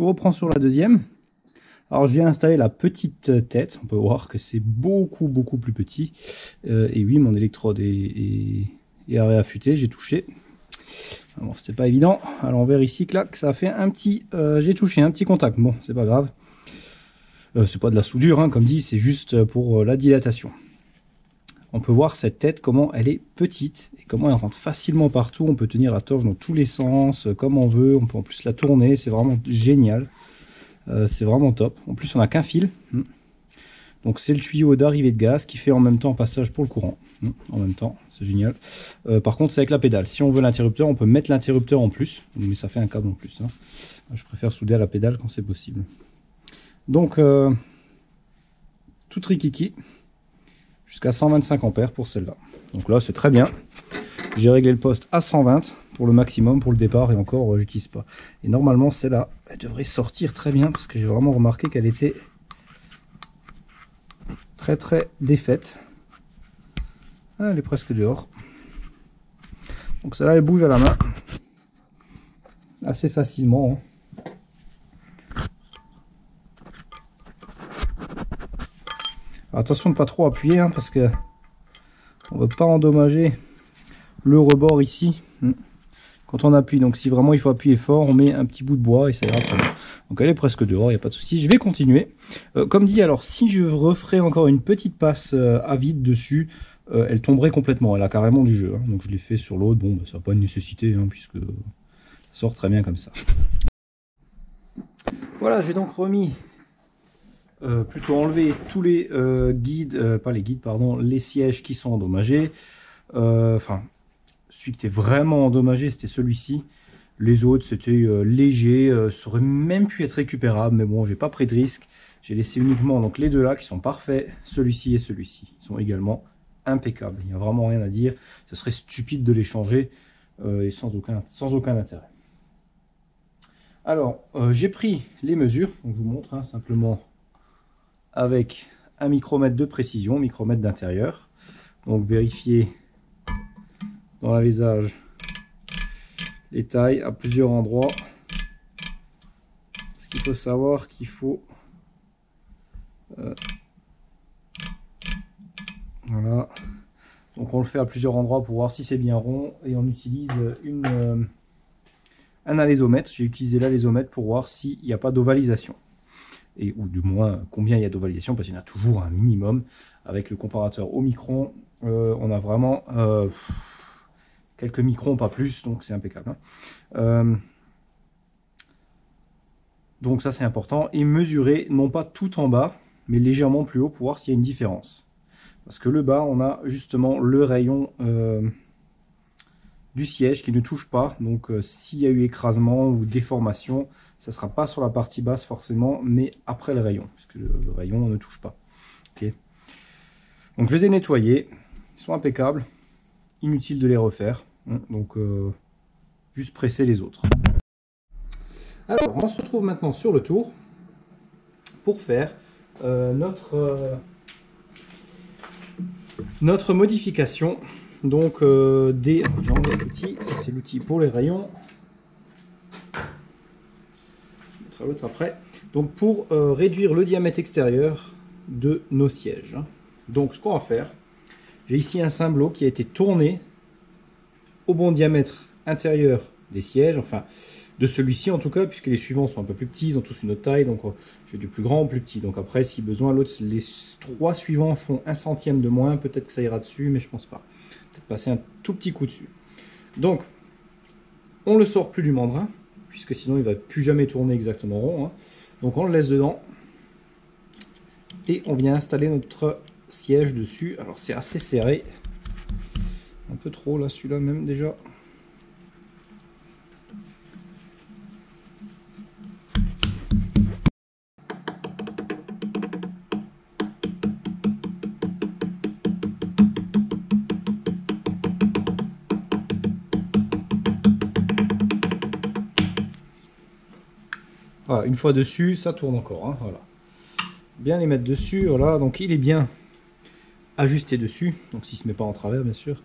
vous reprends sur la deuxième. Alors j'ai installé la petite tête, on peut voir que c'est beaucoup plus petit. Et oui, mon électrode est réaffûté, j'ai touché. Bon, c'était pas évident. À l'envers ici, clac, ça a fait un petit... j'ai touché un petit contact. Bon, c'est pas grave. C'est pas de la soudure, hein, comme dit, c'est juste pour la dilatation. On peut voir cette tête, comment elle est petite et comment elle rentre facilement partout. On peut tenir la torche dans tous les sens, comme on veut. On peut en plus la tourner, c'est vraiment génial. C'est vraiment top. En plus, on n'a qu'un fil. Donc c'est le tuyau d'arrivée de gaz qui fait en même temps passage pour le courant. En même temps, c'est génial. Par contre, c'est avec la pédale. Si on veut l'interrupteur, on peut mettre l'interrupteur en plus. Mais ça fait un câble en plus. Hein. Je préfère souder à la pédale quand c'est possible. Donc, tout rikiki. Jusqu'à 125 ampères pour celle-là. Donc là, c'est très bien. J'ai réglé le poste à 120 pour le maximum, pour le départ. Et encore, j'utilise pas. Et normalement, celle-là, elle devrait sortir très bien. Parce que j'ai vraiment remarqué qu'elle était... très défaite. Elle est presque dehors. Donc celle-là elle bouge à la main assez facilement. Alors, attention de ne pas trop appuyer hein, parce que on ne veut pas endommager le rebord ici quand on appuie. Donc si vraiment il faut appuyer fort, on met un petit bout de bois et ça ira très bien. Donc elle est presque dehors, il n'y a pas de souci. Je vais continuer. Comme dit, alors si je referais encore une petite passe à vide dessus, elle tomberait complètement. Elle a carrément du jeu. Hein. Donc je l'ai fait sur l'autre. Bon, bah, ça n'a pas de nécessité hein, puisque ça sort très bien comme ça. Voilà, j'ai donc remis, plutôt enlevé tous les guides, pas les guides, pardon, les sièges qui sont endommagés. Enfin, celui qui était vraiment endommagé, c'était celui-ci. Les autres, c'était léger, ça aurait même pu être récupérable, mais bon, j'ai pas pris de risque. J'ai laissé uniquement donc les deux là qui sont parfaits, celui-ci et celui-ci. Ils sont également impeccables. Il n'y a vraiment rien à dire. Ce serait stupide de les changer et sans aucun intérêt. Alors, j'ai pris les mesures. Donc, je vous montre hein, simplement avec un micromètre de précision, micromètre d'intérieur. Donc, vérifier dans l'alésage les tailles à plusieurs endroits. Ce qu'il faut savoir qu'il faut voilà, donc on le fait à plusieurs endroits pour voir si c'est bien rond et on utilise un alésomètre. J'ai utilisé l'alésomètre pour voir s'il n'y a pas d'ovalisation et ou du moins combien il y a d'ovalisation, parce qu'il y en a toujours un minimum. Avec le comparateur au micron, on a vraiment quelques microns, pas plus, donc c'est impeccable. Hein. Donc ça c'est important. Et mesurer, non pas tout en bas, mais légèrement plus haut pour voir s'il y a une différence. Parce que le bas, on a justement le rayon du siège qui ne touche pas. Donc s'il y a eu écrasement ou déformation, ça ne sera pas sur la partie basse forcément, mais après le rayon. Parce que le rayon ne touche pas. Okay. Donc je les ai nettoyés. Ils sont impeccables. Inutile de les refaire. Donc juste presser les autres. Alors on se retrouve maintenant sur le tour pour faire notre modification. Donc j'ai enlevé l'outil, ça c'est l'outil pour les rayons. Je mettrai l'autre après. Donc pour réduire le diamètre extérieur de nos sièges. Donc ce qu'on va faire, j'ai ici un cimbleau qui a été tourné au bon diamètre intérieur des sièges, enfin de celui-ci en tout cas, puisque les suivants sont un peu plus petits, ils ont tous une autre taille, donc je vais du plus grand au plus petit. Donc après, si besoin, les trois suivants font 1 centième de moins, peut-être que ça ira dessus, mais je pense pas. Peut-être passer un tout petit coup dessus. Donc, on le sort plus du mandrin, puisque sinon il va plus jamais tourner exactement rond. Hein. Donc on le laisse dedans, et on vient installer notre siège dessus. Alors c'est assez serré, un peu trop là, celui-là même déjà. Voilà, une fois dessus, ça tourne encore. Hein, voilà. Bien les mettre dessus. Voilà, donc il est bien ajusté dessus. Donc s'il ne se met pas en travers, bien sûr.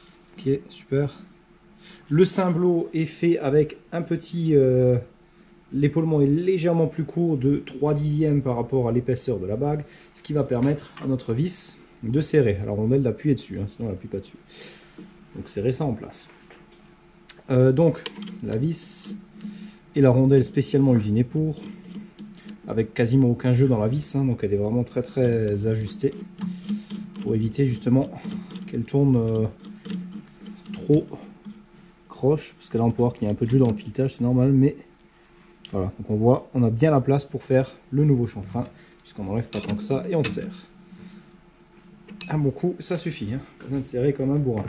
Ok, super. Le cimbleau est fait avec un petit L'épaulement est légèrement plus court de 3/10 par rapport à l'épaisseur de la bague, ce qui va permettre à notre vis de serrer. Alors on va l'appuyer dessus, hein, sinon on n'appuie pas dessus. Donc serrer ça en place. Donc la vis et la rondelle spécialement usinée pour, avec quasiment aucun jeu dans la vis, hein, donc elle est vraiment très très ajustée pour éviter justement qu'elle tourne trop croche, parce que là on peut voir qu'il y a un peu de jeu dans le filetage, c'est normal, mais voilà, donc on voit, on a bien la place pour faire le nouveau chanfrein, puisqu'on n'enlève pas tant que ça et on serre. Un bon coup, ça suffit, hein. Pas besoin de serrer comme un bourrin.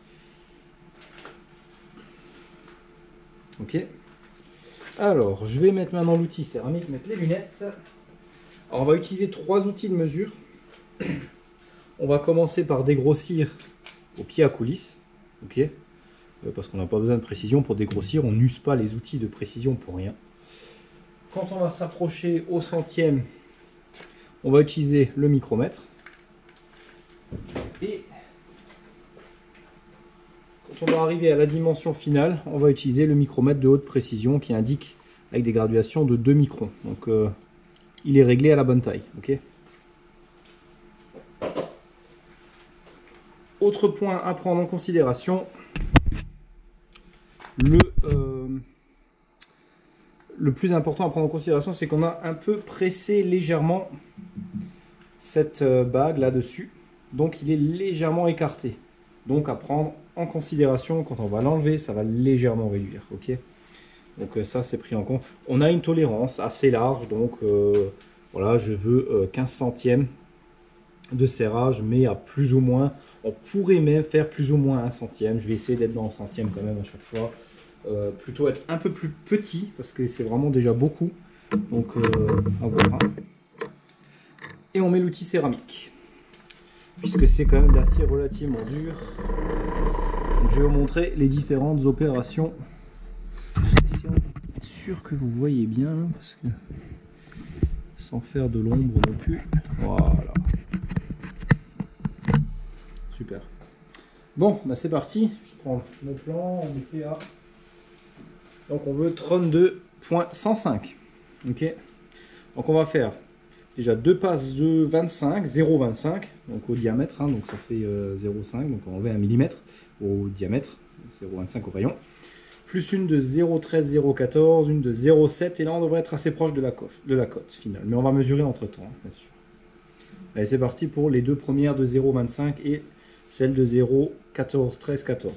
Ok. Alors, je vais mettre maintenant l'outil céramique, mettre les lunettes. Alors, on va utiliser 3 outils de mesure. On va commencer par dégrossir au pied à coulisse. Ok. Parce qu'on n'a pas besoin de précision pour dégrossir, on n'use pas les outils de précision pour rien. Quand on va s'approcher au centième, on va utiliser le micromètre. Et quand on va arriver à la dimension finale, on va utiliser le micromètre de haute précision qui indique avec des graduations de 2 microns. Donc il est réglé à la bonne taille. Okay. Autre point à prendre en considération, le plus important à prendre en considération, c'est qu'on a un peu pressé légèrement cette bague là-dessus. Donc il est légèrement écarté. Donc à prendre en considération, quand on va l'enlever, ça va légèrement réduire. Okay. Donc ça c'est pris en compte. On a une tolérance assez large, donc voilà, je veux 15 centièmes de serrage, mais à plus ou moins, on pourrait même faire plus ou moins 1 centième. Je vais essayer d'être dans le centième quand même à chaque fois. Plutôt être un peu plus petit, parce que c'est vraiment déjà beaucoup. Donc à voir. Hein. Et on met l'outil céramique, puisque c'est quand même de l'acier relativement dur. Donc, je vais vous montrer les différentes opérations. Essayons d'être sûr que vous voyez bien, parce que sans faire de l'ombre non plus. Voilà. Super. Bon, bah c'est parti. Je prends mon plan, on était à... Donc on veut 32.105. Ok. Donc on va faire déjà 2 passes de 25, 0,25, donc au diamètre, hein, donc ça fait 0,5, donc on enlève 1 mm au diamètre, 0,25 au rayon. Plus une de 0,13, 0,14, une de 0,7, et là on devrait être assez proche de la cote finale. Mais on va mesurer entre temps, hein, bien sûr. Allez, c'est parti pour les deux premières de 0,25 et celle de 0,14, 13, 14.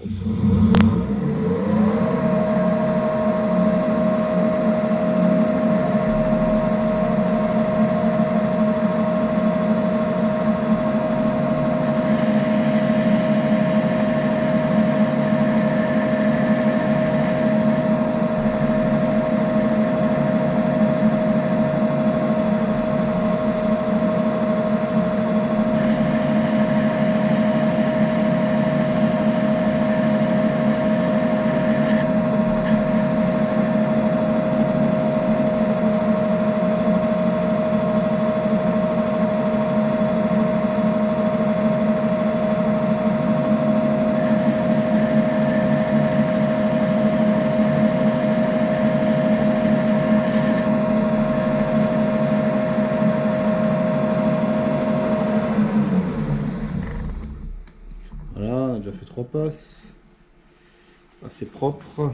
Déjà fait 3 passes, assez propre.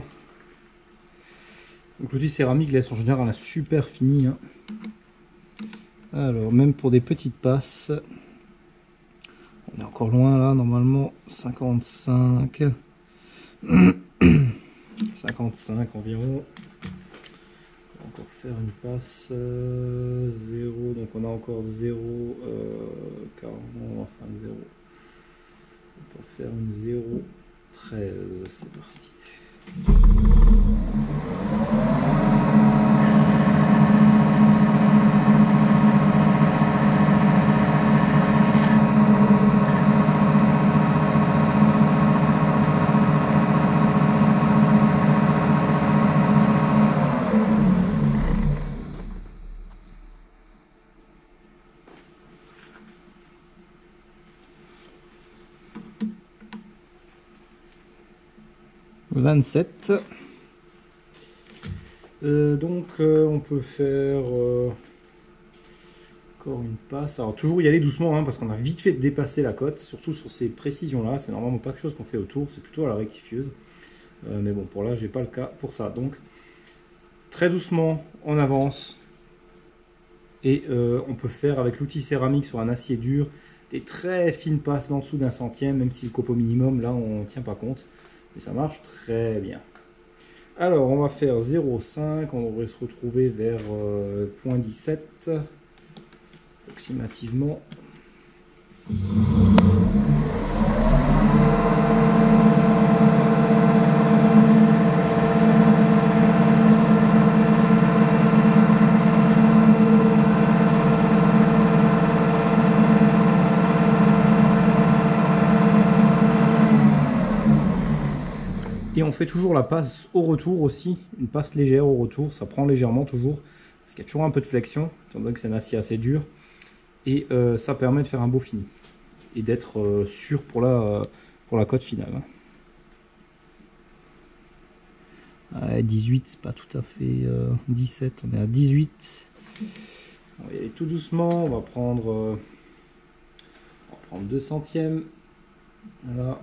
Donc l'outil céramique laisse en général un super fini. Hein. Alors même pour des petites passes, on est encore loin là, normalement 55, 55 environ. On va encore faire une passe 0, donc on a encore 0, enfin 0. On va faire une 0,13, c'est parti. Donc on peut faire encore une passe. Alors toujours y aller doucement, hein, parce qu'on a vite fait de dépasser la cote, surtout sur ces précisions-là. C'est normalement pas quelque chose qu'on fait autour, c'est plutôt à la rectifieuse. Mais bon, pour là, j'ai pas le cas pour ça. Donc très doucement, on avance. Et on peut faire avec l'outil céramique sur un acier dur des très fines passes en dessous d'un centième, même si le copeau minimum, là, on ne tient pas compte. Mais ça marche très bien. Alors, on va faire 0,5. On devrait se retrouver vers 0,17 approximativement. Et on fait toujours la passe au retour aussi, une passe légère au retour, ça prend légèrement toujours, parce qu'il y a toujours un peu de flexion, étant donné que c'est un acier assez dur, et ça permet de faire un beau fini, et d'être sûr pour la cote finale. 18, c'est pas tout à fait 17, on est à 18. On va y aller tout doucement, on va prendre 2 centièmes, voilà.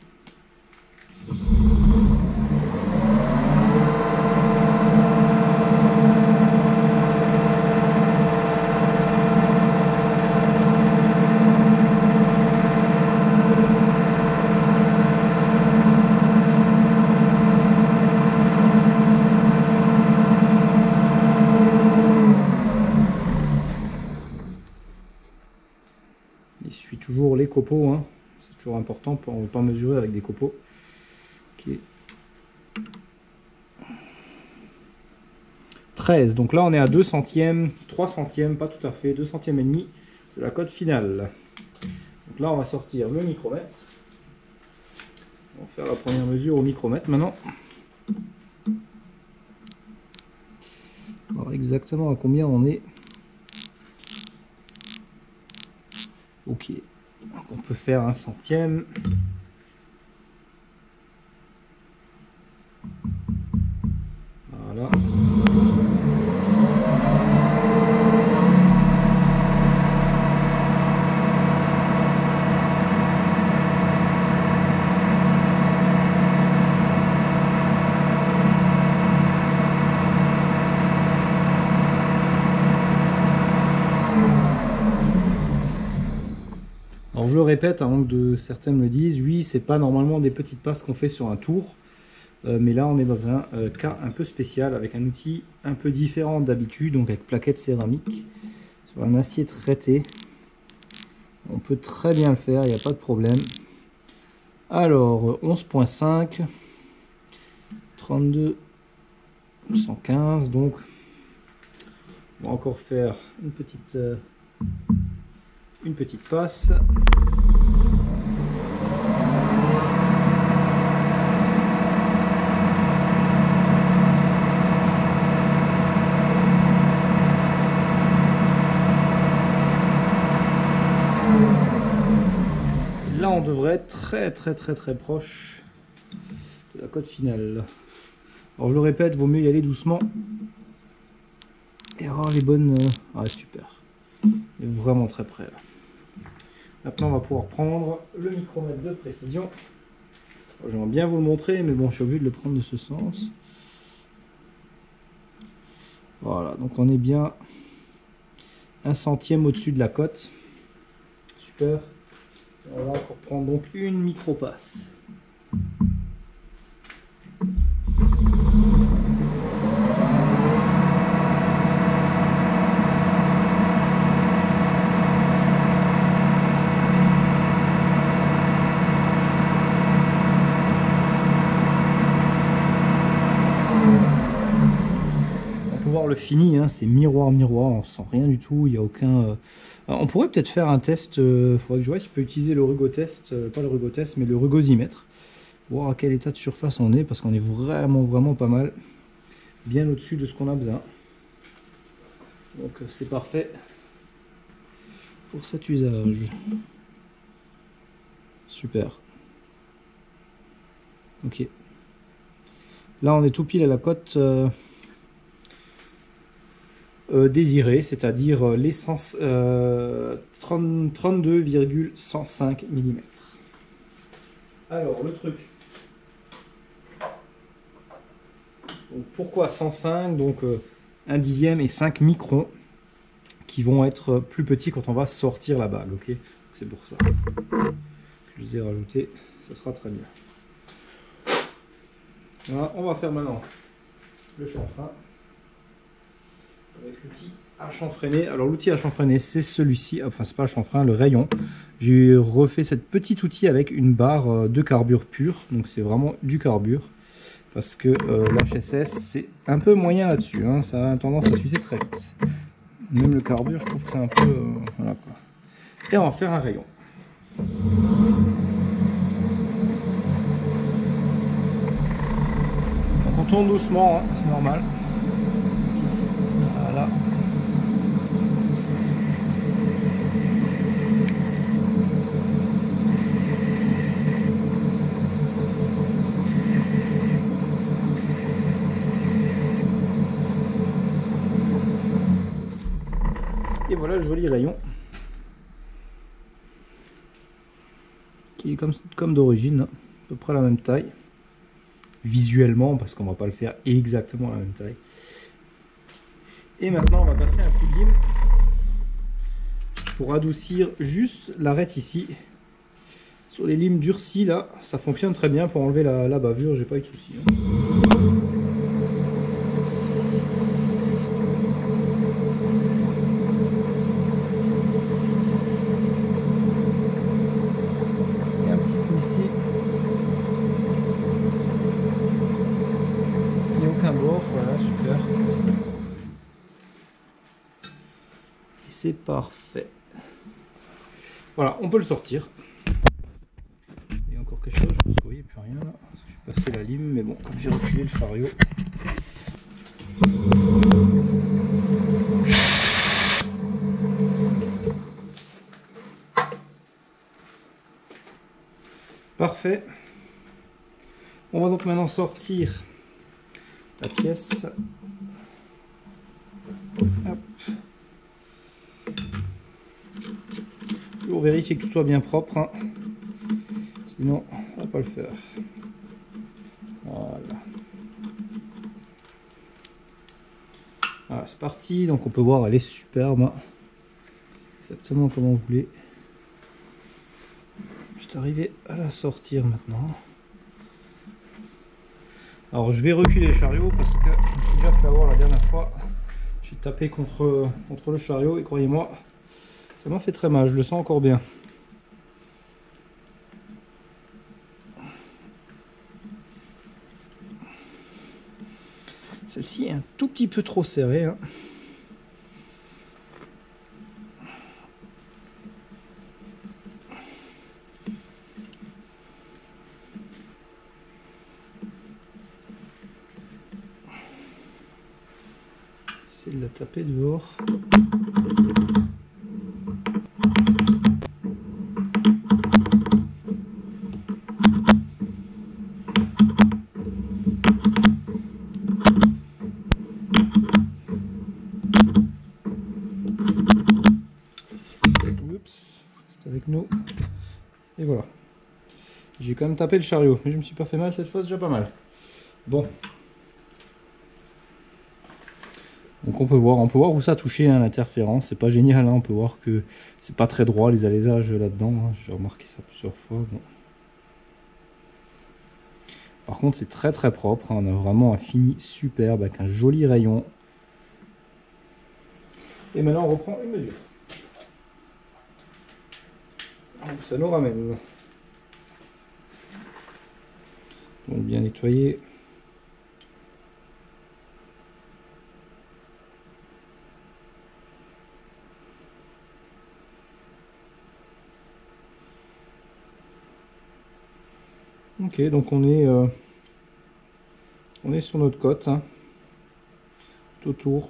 Il suit toujours les copeaux, hein. C'est toujours important, on ne veut pas mesurer avec des copeaux. Okay. 13, donc là on est à 2 centièmes, 3 centièmes, pas tout à fait, 2 centièmes et demi de la cote finale. Donc là on va sortir le micromètre. On va faire la première mesure au micromètre maintenant. Alors exactement à combien on est. Ok, donc on peut faire 1 centième. Voilà. Alors je le répète, avant que certains me le disent, oui, c'est pas normalement des petites passes qu'on fait sur un tour, mais là on est dans un cas un peu spécial avec un outil un peu différent d'habitude, donc avec plaquettes céramiques sur un acier traité. On peut très bien le faire, il n'y a pas de problème. Alors 11.5, 32, 115, donc on va encore faire une petite passe. Là on devrait être très proche de la cote finale. Alors je le répète, vaut mieux y aller doucement et avoir les bonnes... Ah super, il est vraiment très près là. Maintenant on va pouvoir prendre le micromètre de précision. J'aimerais bien vous le montrer, mais bon, je suis obligé de le prendre de ce sens. Voilà, donc on est bien 1 centième au-dessus de la cote. Super. Et on va encore prendre donc une micro-passe. Le fini, hein, c'est miroir, on sent rien du tout, il n'y a aucun... on pourrait peut-être faire un test, faudrait que je vois si je peux utiliser le rugotest, pas le rugotest, mais le rugosimètre, pour voir à quel état de surface on est, parce qu'on est vraiment pas mal, bien au-dessus de ce qu'on a besoin. Donc c'est parfait pour cet usage. Super. Ok. Là on est tout pile à la cote... désiré, c'est-à-dire l'essence 32,105 mm. Alors le truc. Donc, pourquoi 105? Donc 1 dixième et 5 microns qui vont être plus petits quand on va sortir la bague. Ok, c'est pour ça. Je les ai rajoutés, ça sera très bien. Voilà, on va faire maintenant le chanfrein avec l'outil à chanfreiner. Alors l'outil à chanfreiner, c'est celui-ci, enfin c'est pas le chanfrein, le rayon. J'ai refait cette petite outil avec une barre de carbure pur, donc c'est vraiment du carbure, parce que l'HSS c'est un peu moyen là-dessus, hein, ça a tendance à s'user très vite. Même le carbure, je trouve que c'est un peu... voilà quoi. Et on va faire un rayon. Donc on tourne doucement, hein, c'est normal. Voilà. Et voilà le joli rayon qui est comme d'origine, à peu près la même taille visuellement, parce qu'on va pas le faire exactement la même taille. Et maintenant on va passer un coup de lime pour adoucir juste l'arête ici. Sur les limes durcies là, ça fonctionne très bien pour enlever la bavure, j'ai pas eu de soucis. Voilà, super. Et c'est parfait. Voilà, on peut le sortir. Il y a encore quelque chose, je pense que oui, il n'y a plus rien là. Je vais passer la lime, mais bon, comme j'ai reculé le chariot. Parfait. On va donc maintenant sortir la pièce. Hop. Toujours vérifier que tout soit bien propre, hein. Sinon on va pas le faire. Voilà. Voilà, c'est parti. Donc on peut voir, elle est superbe, hein. Exactement comme on voulait. Juste arriver à la sortir maintenant. Alors je vais reculer le chariot parce que je me suis déjà fait avoir la dernière fois. J'ai tapé contre le chariot et croyez-moi, ça m'a fait très mal, je le sens encore bien. Celle-ci est un tout petit peu trop serrée, hein. Essayer de la taper dehors. C'est avec nous. Et voilà. J'ai quand même tapé le chariot, mais je me suis pas fait mal cette fois, c'est déjà pas mal. Bon. Donc on peut voir où ça a touché, hein, l'interférence. C'est pas génial, hein. On peut voir que c'est pas très droit les alaisages là-dedans, hein. J'ai remarqué ça plusieurs fois. Bon. Par contre c'est très très propre, hein. On a vraiment un fini superbe avec un joli rayon. Et maintenant on reprend une mesure. Donc ça nous ramène. Donc bien nettoyer. Ok, donc on est sur notre côte, hein, tout autour.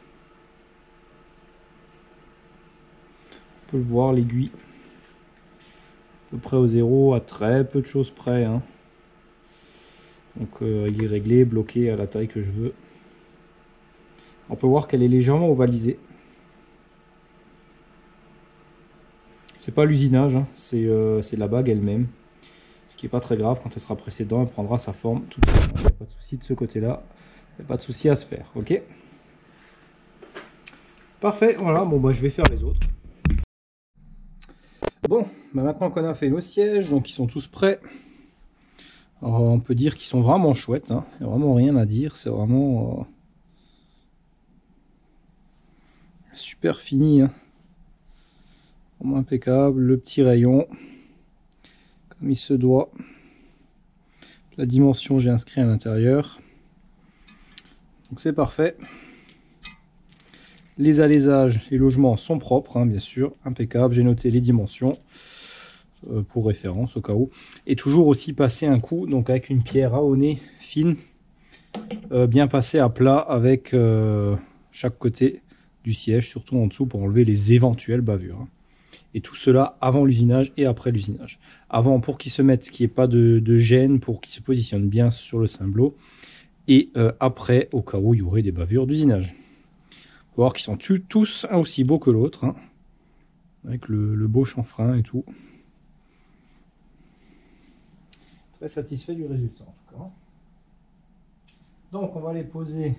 On peut le voir, l'aiguille à peu près au zéro, à très peu de choses près, hein. Donc il est réglé, bloqué à la taille que je veux. On peut voir qu'elle est légèrement ovalisée. C'est pas l'usinage, hein, c'est la bague elle-même. Ce qui n'est pas très grave, quand elle sera pressée dedans, elle prendra sa forme toute seule. Il n'y a pas de souci de ce côté-là. Il n'y a pas de souci à se faire. Ok. Parfait, voilà, bon bah je vais faire les autres. Bon, bah maintenant qu'on a fait nos sièges, donc ils sont tous prêts. Alors, on peut dire qu'ils sont vraiment chouettes, hein. Il n'y a vraiment rien à dire, c'est vraiment super fini, hein. Vraiment impeccable, le petit rayon, comme il se doit. La dimension j'ai inscrit à l'intérieur. Donc c'est parfait. Les alaisages, les logements sont propres, hein, bien sûr, impeccable. J'ai noté les dimensions pour référence au cas où. Et toujours aussi passer un coup, donc avec une pierre ahonnée fine, bien passée à plat avec chaque côté du siège, surtout en dessous pour enlever les éventuelles bavures. Hein. Et tout cela avant l'usinage et après l'usinage. Avant pour qu'ils se mettent, qu'il n'y ait pas de gêne, pour qu'ils se positionnent bien sur le cymblot. Et après, au cas où il y aurait des bavures d'usinage. Faut voir qu'ils sont tous un aussi beau que l'autre, hein, avec le beau chanfrein et tout. Très satisfait du résultat en tout cas. Donc on va les poser.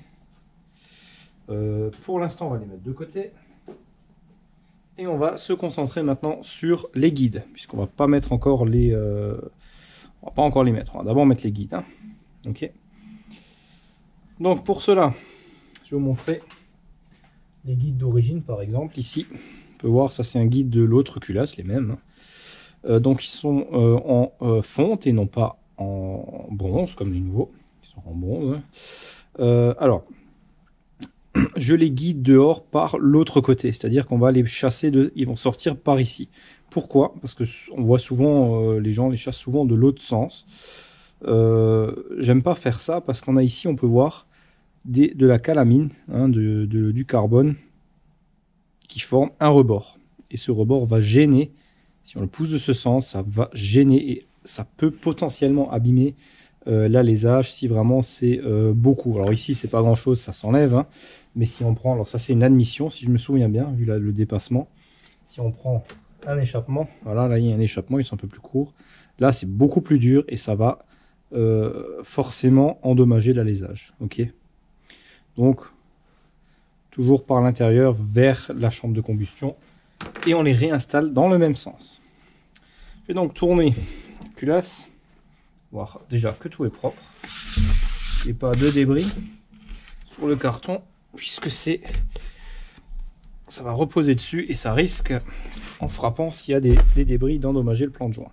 Pour l'instant, on va les mettre de côté. Et on va se concentrer maintenant sur les guides, puisqu'on va pas mettre encore les. On va pas encore les mettre. On va d'abord mettre les guides. Hein. Ok. Donc pour cela, je vais vous montrer les guides d'origine, par exemple, ici, on peut voir, ça c'est un guide de l'autre culasse, les mêmes. Donc ils sont en fonte et non pas en bronze, comme les nouveaux. Ils sont en bronze. Alors, je les guide dehors par l'autre côté, c'est-à-dire qu'on va les chasser, ils vont sortir par ici. Pourquoi? Parce que on voit souvent, les gens les chassent souvent de l'autre sens. J'aime pas faire ça, parce qu'on a ici, on peut voir, de la calamine, hein, du carbone qui forme un rebord. Et ce rebord va gêner, si on le pousse de ce sens, ça va gêner et ça peut potentiellement abîmer l'alésage si vraiment c'est beaucoup. Alors ici c'est pas grand chose, ça s'enlève, hein, mais si on prend, alors ça c'est une admission si je me souviens bien, vu le dépassement. Si on prend un échappement, voilà, là il y a un échappement, ils sont un peu plus courts. Là c'est beaucoup plus dur et ça va forcément endommager l'alésage. Ok. Donc, toujours par l'intérieur vers la chambre de combustion. Et on les réinstalle dans le même sens. Je vais donc tourner la culasse. Voir déjà que tout est propre. Et pas de débris sur le carton. Puisque ça va reposer dessus et ça risque, en frappant, s'il y a des débris, d'endommager le plan de joint.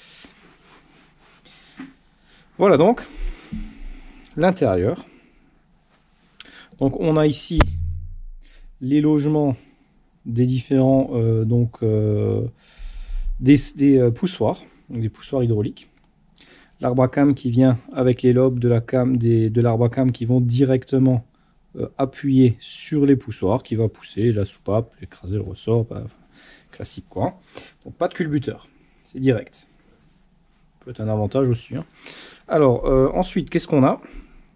Voilà donc l'intérieur. Donc on a ici les logements des différents des poussoirs, donc des poussoirs hydrauliques. L'arbre à cam qui vient avec les lobes de l'arbre à cam qui vont directement appuyer sur les poussoirs, qui va pousser la soupape, écraser le ressort, bah, classique quoi. Donc pas de culbuteur, c'est direct. Peut être un avantage aussi. Hein. Alors ensuite, qu'est-ce qu'on a?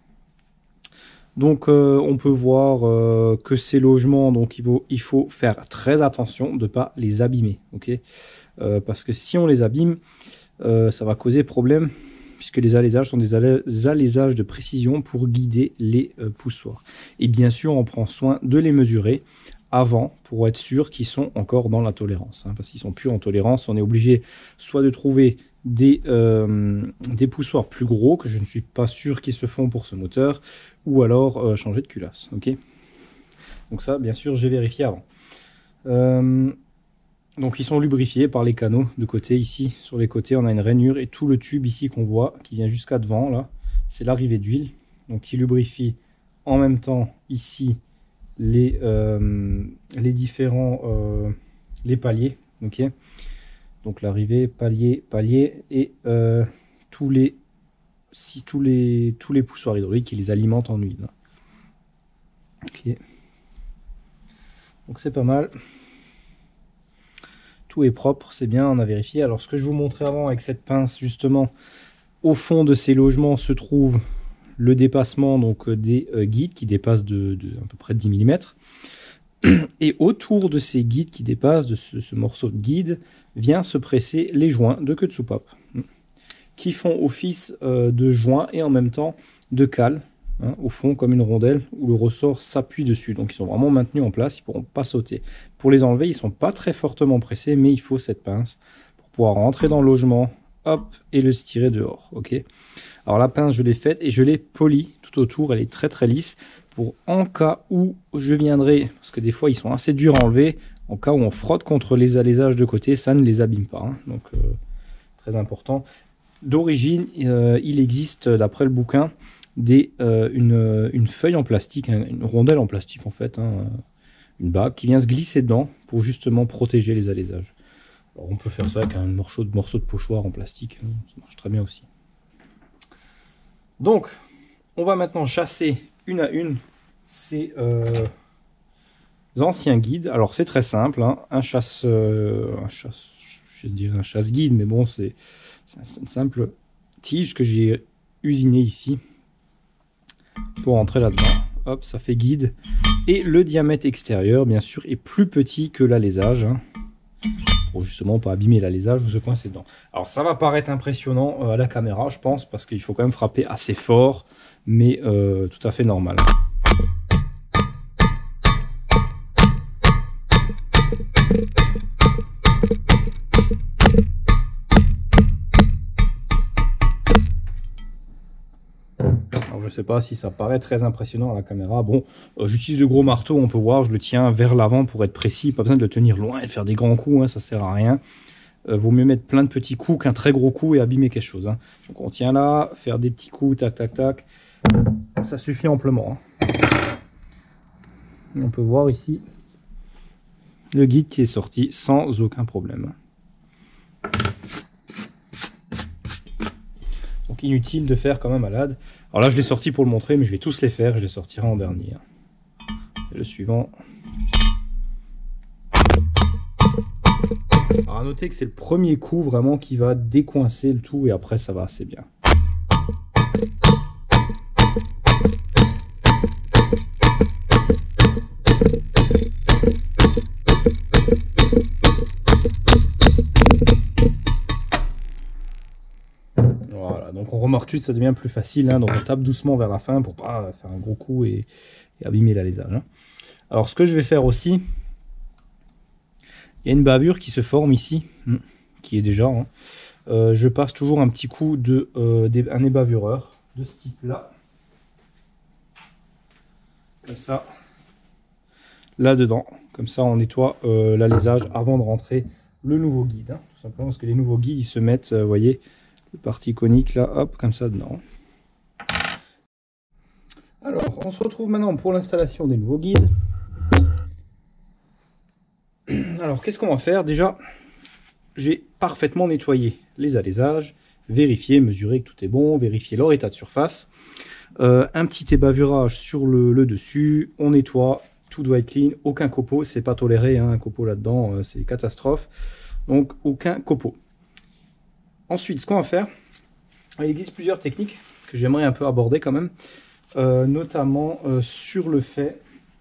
Donc on peut voir que ces logements, donc il faut faire très attention de ne pas les abîmer, ok, parce que si on les abîme, ça va causer problème, puisque les alaisages sont des alaisages de précision pour guider les poussoirs. Et bien sûr, on prend soin de les mesurer avant pour être sûr qu'ils sont encore dans la tolérance, hein, parce qu'ils sont plus en tolérance, on est obligé soit de trouver des poussoirs plus gros, que je ne suis pas sûr qu'ils se font pour ce moteur, ou alors changer de culasse. Okay, donc ça, bien sûr, j'ai vérifié avant. Donc ils sont lubrifiés par les canaux de côté. Ici, sur les côtés, on a une rainure, et tout le tube ici qu'on voit, qui vient jusqu'à devant, là, c'est l'arrivée d'huile. Donc qui lubrifie en même temps ici les différents les paliers. Ok, donc l'arrivée, palier, et tous les poussoirs hydrauliques qui les alimentent en huile. Ok, donc c'est pas mal. Tout est propre, c'est bien, on a vérifié. Alors ce que je vous montrais avant avec cette pince, justement, au fond de ces logements se trouve le dépassement donc, des guides qui dépassent de à peu près de 10 mm. Et autour de ces guides qui dépassent, de ce morceau de guide, vient se presser les joints de queue de soupape, qui font office de joints et en même temps de cale, hein, au fond comme une rondelle où le ressort s'appuie dessus. Donc ils sont vraiment maintenus en place, ils ne pourront pas sauter. Pour les enlever, ils ne sont pas très fortement pressés, mais il faut cette pince pour pouvoir rentrer dans le logement, hop, et le tirer dehors. Ok. Alors la pince, je l'ai faite et je l'ai polie tout autour, elle est très très lisse, pour en cas où je viendrai, parce que des fois ils sont assez durs à enlever, en cas où on frotte contre les alaisages de côté, ça ne les abîme pas, hein. Donc très important. D'origine, il existe, d'après le bouquin, une feuille en plastique, hein, une rondelle en plastique en fait, hein, une bague qui vient se glisser dedans pour justement protéger les alaisages. Alors on peut faire ça avec un morceau de pochoir en plastique, hein, ça marche très bien aussi. Donc, on va maintenant chasser une à une ces anciens guides. Alors c'est très simple, hein, un chasse-guide, mais bon, c'est une simple tige que j'ai usinée ici pour entrer là-dedans. Hop, ça fait guide. Et le diamètre extérieur, bien sûr, est plus petit que l'alésage, hein, pour justement pas abîmer l'alésage ou se coincer dedans. Alors ça va paraître impressionnant à la caméra, je pense, parce qu'il faut quand même frapper assez fort, mais tout à fait normal. Alors, je ne sais pas si ça paraît très impressionnant à la caméra. Bon, j'utilise le gros marteau, on peut voir, je le tiens vers l'avant pour être précis. Pas besoin de le tenir loin et de faire des grands coups, hein, ça sert à rien. Vaut mieux mettre plein de petits coups qu'un très gros coup et abîmer quelque chose, hein. Donc on tient là, faire des petits coups, tac, tac, tac. Ça suffit amplement, hein. On peut voir ici le guide qui est sorti sans aucun problème. Donc inutile de faire comme un malade. Alors là je l'ai sorti pour le montrer, mais je vais tous les faire, je les sortirai en dernier. Et le suivant. Alors à noter que c'est le premier coup vraiment qui va décoincer le tout et après ça va assez bien. Voilà, donc on remarque tout de suite ça devient plus facile, hein, donc on tape doucement vers la fin pour pas faire un gros coup et abîmer l'alésage, hein. Alors ce que je vais faire aussi, il y a une bavure qui se forme ici, qui est déjà, hein. Je passe toujours un petit coup un ébavureur de ce type là, comme ça, là dedans, comme ça on nettoie l'alésage avant de rentrer le nouveau guide, hein, tout simplement parce que les nouveaux guides ils se mettent, vous voyez, le parti conique là, hop, comme ça dedans. Alors on se retrouve maintenant pour l'installation des nouveaux guides. Alors qu'est-ce qu'on va faire? Déjà, j'ai parfaitement nettoyé les alaisages, vérifié, mesuré que tout est bon, vérifier leur état de surface. Un petit ébavurage sur le dessus, on nettoie, tout doit être clean, aucun copeau, c'est pas toléré, hein, un copeau là-dedans, c'est catastrophe. Donc aucun copeau. Ensuite, ce qu'on va faire, il existe plusieurs techniques que j'aimerais un peu aborder quand même, notamment sur le fait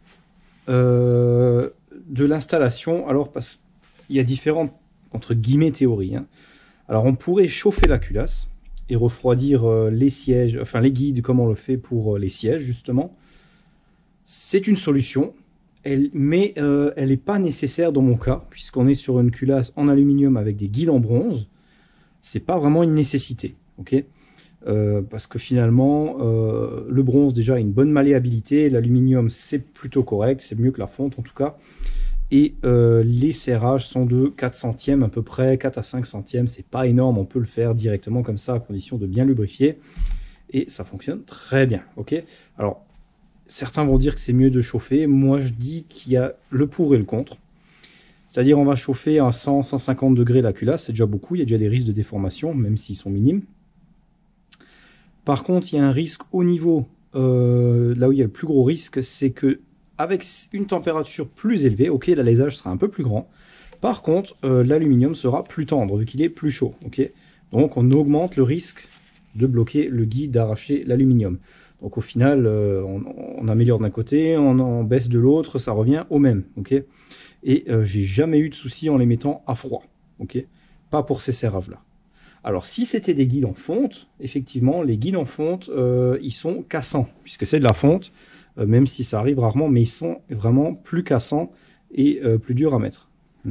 de l'installation. Alors parce qu'il y a différentes entre guillemets théories, hein. Alors on pourrait chauffer la culasse et refroidir les sièges, enfin les guides comme on le fait pour les sièges justement. C'est une solution, mais elle n'est pas nécessaire dans mon cas, puisqu'on est sur une culasse en aluminium avec des guides en bronze. C'est pas vraiment une nécessité, ok, parce que finalement le bronze déjà a une bonne malléabilité, l'aluminium c'est plutôt correct, c'est mieux que la fonte en tout cas. Et les serrages sont de 4 centièmes à peu près, 4 à 5 centièmes, c'est pas énorme, on peut le faire directement comme ça à condition de bien lubrifier. Et ça fonctionne très bien, ok. Alors, certains vont dire que c'est mieux de chauffer, moi je dis qu'il y a le pour et le contre. C'est-à-dire on va chauffer à 100-150 degrés la culasse, c'est déjà beaucoup, il y a déjà des risques de déformation, même s'ils sont minimes. Par contre, il y a un risque au niveau, là où il y a le plus gros risque, c'est que avec une température plus élevée, ok, l'alésage sera un peu plus grand. Par contre, l'aluminium sera plus tendre, vu qu'il est plus chaud. Ok, donc on augmente le risque de bloquer le guide, d'arracher l'aluminium. Donc au final, on améliore d'un côté, on en baisse de l'autre, ça revient au même. Okay, et j'ai jamais eu de soucis en les mettant à froid. Okay, pas pour ces serrages-là. Alors si c'était des guides en fonte, effectivement, les guides en fonte, ils sont cassants, puisque c'est de la fonte, même si ça arrive rarement, mais ils sont vraiment plus cassants et plus durs à mettre.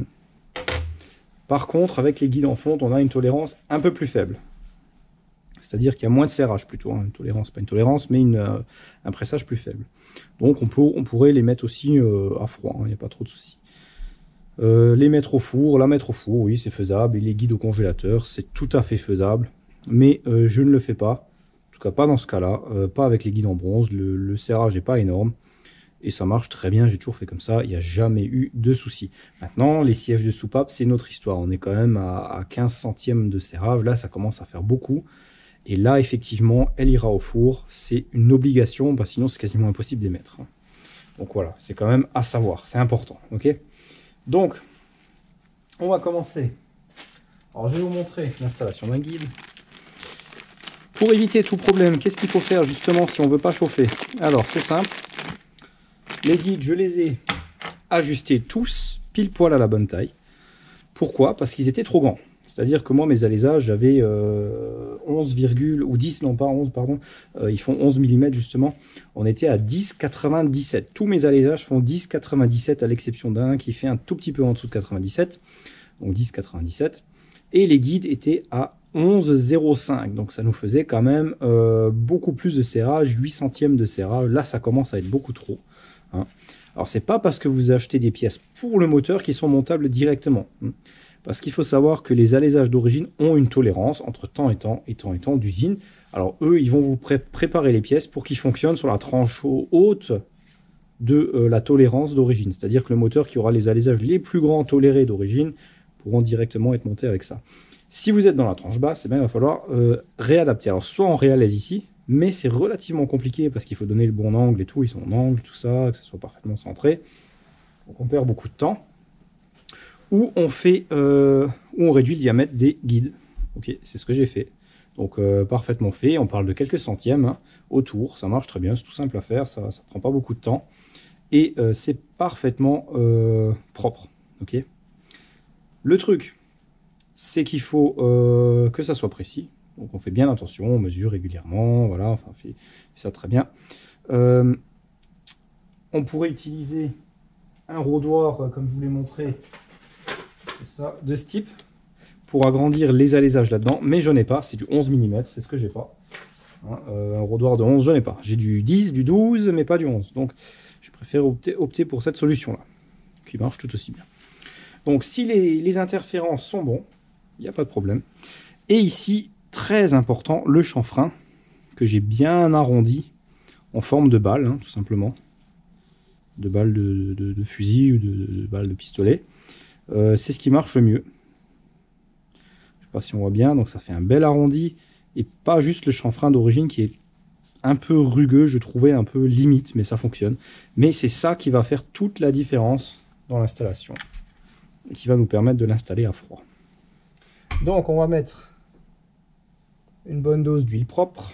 Par contre, avec les guides en fonte, on a une tolérance un peu plus faible. C'est-à-dire qu'il y a moins de serrage plutôt. Hein. Une tolérance, pas une tolérance, mais un pressage plus faible. Donc on pourrait les mettre aussi à froid, il n'y a pas trop de soucis. Les mettre au four, la mettre au four, oui, c'est faisable. Et les guides au congélateur, c'est tout à fait faisable. Mais je ne le fais pas. En tout cas, pas dans ce cas-là. Pas avec les guides en bronze. Le serrage n'est pas énorme. Et ça marche très bien, j'ai toujours fait comme ça, il n'y a jamais eu de soucis. Maintenant, les sièges de soupape, c'est une autre histoire. On est quand même à 15 centièmes de serrage, là ça commence à faire beaucoup. Et là, effectivement, elle ira au four, c'est une obligation, parce que sinon c'est quasiment impossible de les mettre. Donc voilà, c'est quand même à savoir, c'est important. Okay, donc, on va commencer. Alors je vais vous montrer l'installation d'un guide. Pour éviter tout problème, qu'est-ce qu'il faut faire justement si on ne veut pas chauffer? Alors c'est simple. Les guides, je les ai ajustés tous pile poil à la bonne taille. Pourquoi? Parce qu'ils étaient trop grands. C'est-à-dire que moi, mes alaisages, j'avais 11, ou 10, non pas 11, pardon. Ils font 11 mm justement. On était à 10,97. Tous mes alaisages font 10,97 à l'exception d'un qui fait un tout petit peu en dessous de 97. Donc 10,97. Et les guides étaient à 11,05. Donc ça nous faisait quand même beaucoup plus de serrage, 8 centièmes de serrage. Là, ça commence à être beaucoup trop. Hein. Alors c'est pas parce que vous achetez des pièces pour le moteur qui sont montables directement. Parce qu'il faut savoir que les alaisages d'origine ont une tolérance entre temps et temps d'usine. Alors eux, ils vont vous préparer les pièces pour qu'ils fonctionnent sur la tranche haute de la tolérance d'origine. C'est-à-dire que le moteur qui aura les alaisages les plus grands tolérés d'origine pourront directement être montés avec ça. Si vous êtes dans la tranche basse, eh bien, il va falloir réadapter. Alors soit on réalaise ici, mais c'est relativement compliqué parce qu'il faut donner le bon angle et tout, ils sont en angle, tout ça, que ce soit parfaitement centré. Donc on perd beaucoup de temps. Ou on fait, ou on réduit le diamètre des guides. Ok, c'est ce que j'ai fait. Donc parfaitement fait. On parle de quelques centièmes hein, autour. Ça marche très bien, c'est tout simple à faire. Ça ne prend pas beaucoup de temps et c'est parfaitement propre. Ok. Le truc, c'est qu'il faut que ça soit précis. Donc on fait bien attention, on mesure régulièrement, voilà, enfin on fait ça très bien. On pourrait utiliser un rôdoir, comme je vous l'ai montré, ça, de ce type, pour agrandir les alaisages là-dedans, mais je n'ai pas, c'est du 11 mm, c'est ce que j'ai pas. Hein, un rôdoir de 11, je n'ai pas. J'ai du 10, du 12, mais pas du 11. Donc je préfère opter pour cette solution-là, qui marche tout aussi bien. Donc si les interférences sont bons, il n'y a pas de problème. Et ici, très important, le chanfrein que j'ai bien arrondi en forme de balle, hein, tout simplement. De balle de fusil ou de balle de pistolet. C'est ce qui marche le mieux. Je ne sais pas si on voit bien, donc ça fait un bel arrondi. Et pas juste le chanfrein d'origine qui est un peu rugueux, je trouvais un peu limite, mais ça fonctionne. Mais c'est ça qui va faire toute la différence dans l'installation. Et qui va nous permettre de l'installer à froid. Donc on va mettre une bonne dose d'huile propre.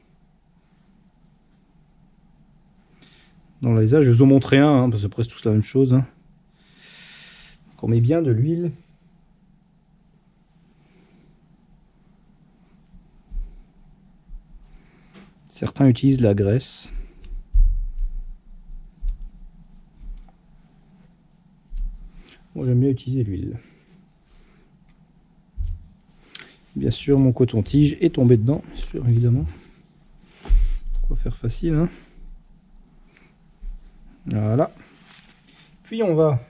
Dans l'alésage, je vous en montrer un, hein, parce que c'est presque tous la même chose. Hein. Donc on met bien de l'huile. Certains utilisent la graisse. Moi j'aime bien utiliser l'huile. Bien sûr, mon coton-tige est tombé dedans, bien sûr, évidemment. On va faire facile. Hein. Voilà. Puis on va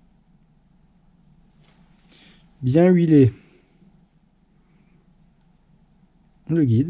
bien huiler le guide.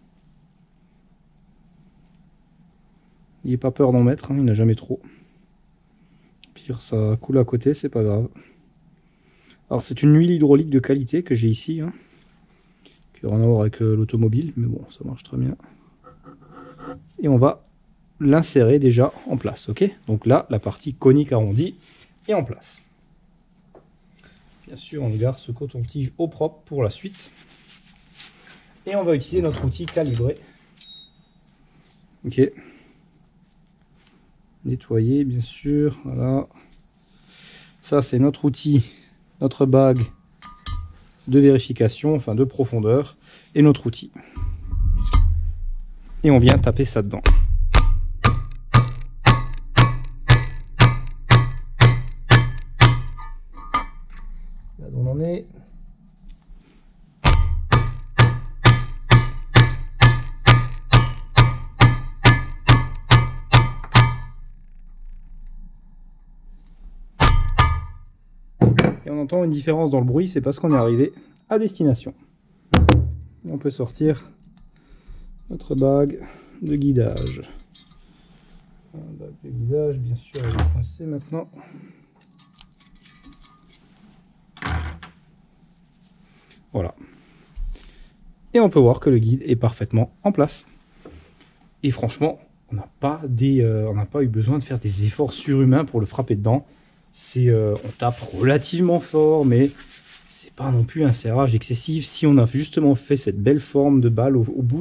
N'ayez pas peur d'en mettre, hein, il n'y en a jamais trop. Pire, ça coule à côté, c'est pas grave. Alors c'est une huile hydraulique de qualité que j'ai ici. Hein. Qui n'a rien à voir avec l'automobile, mais bon, ça marche très bien. Et on va l'insérer déjà en place, ok? Donc là, la partie conique arrondie est en place. Bien sûr, on garde ce coton-tige au propre pour la suite. Et on va utiliser notre outil calibré Ok. Nettoyer, bien sûr. Voilà. Ça, c'est notre outil, notre bague de vérification, enfin de profondeur, et notre outil. Et on vient taper ça dedans. Là où on en est. Et on entend une différence dans le bruit, c'est parce qu'on est arrivé à destination. Et on peut sortir notre bague de guidage. La bague de guidage, bien sûr, elle est coincée maintenant. Voilà. Et on peut voir que le guide est parfaitement en place. Et franchement, on n'a pas eu besoin de faire des efforts surhumains pour le frapper dedans. On tape relativement fort, mais c'est pas non plus un serrage excessif. Si on a justement fait cette belle forme de balle au bout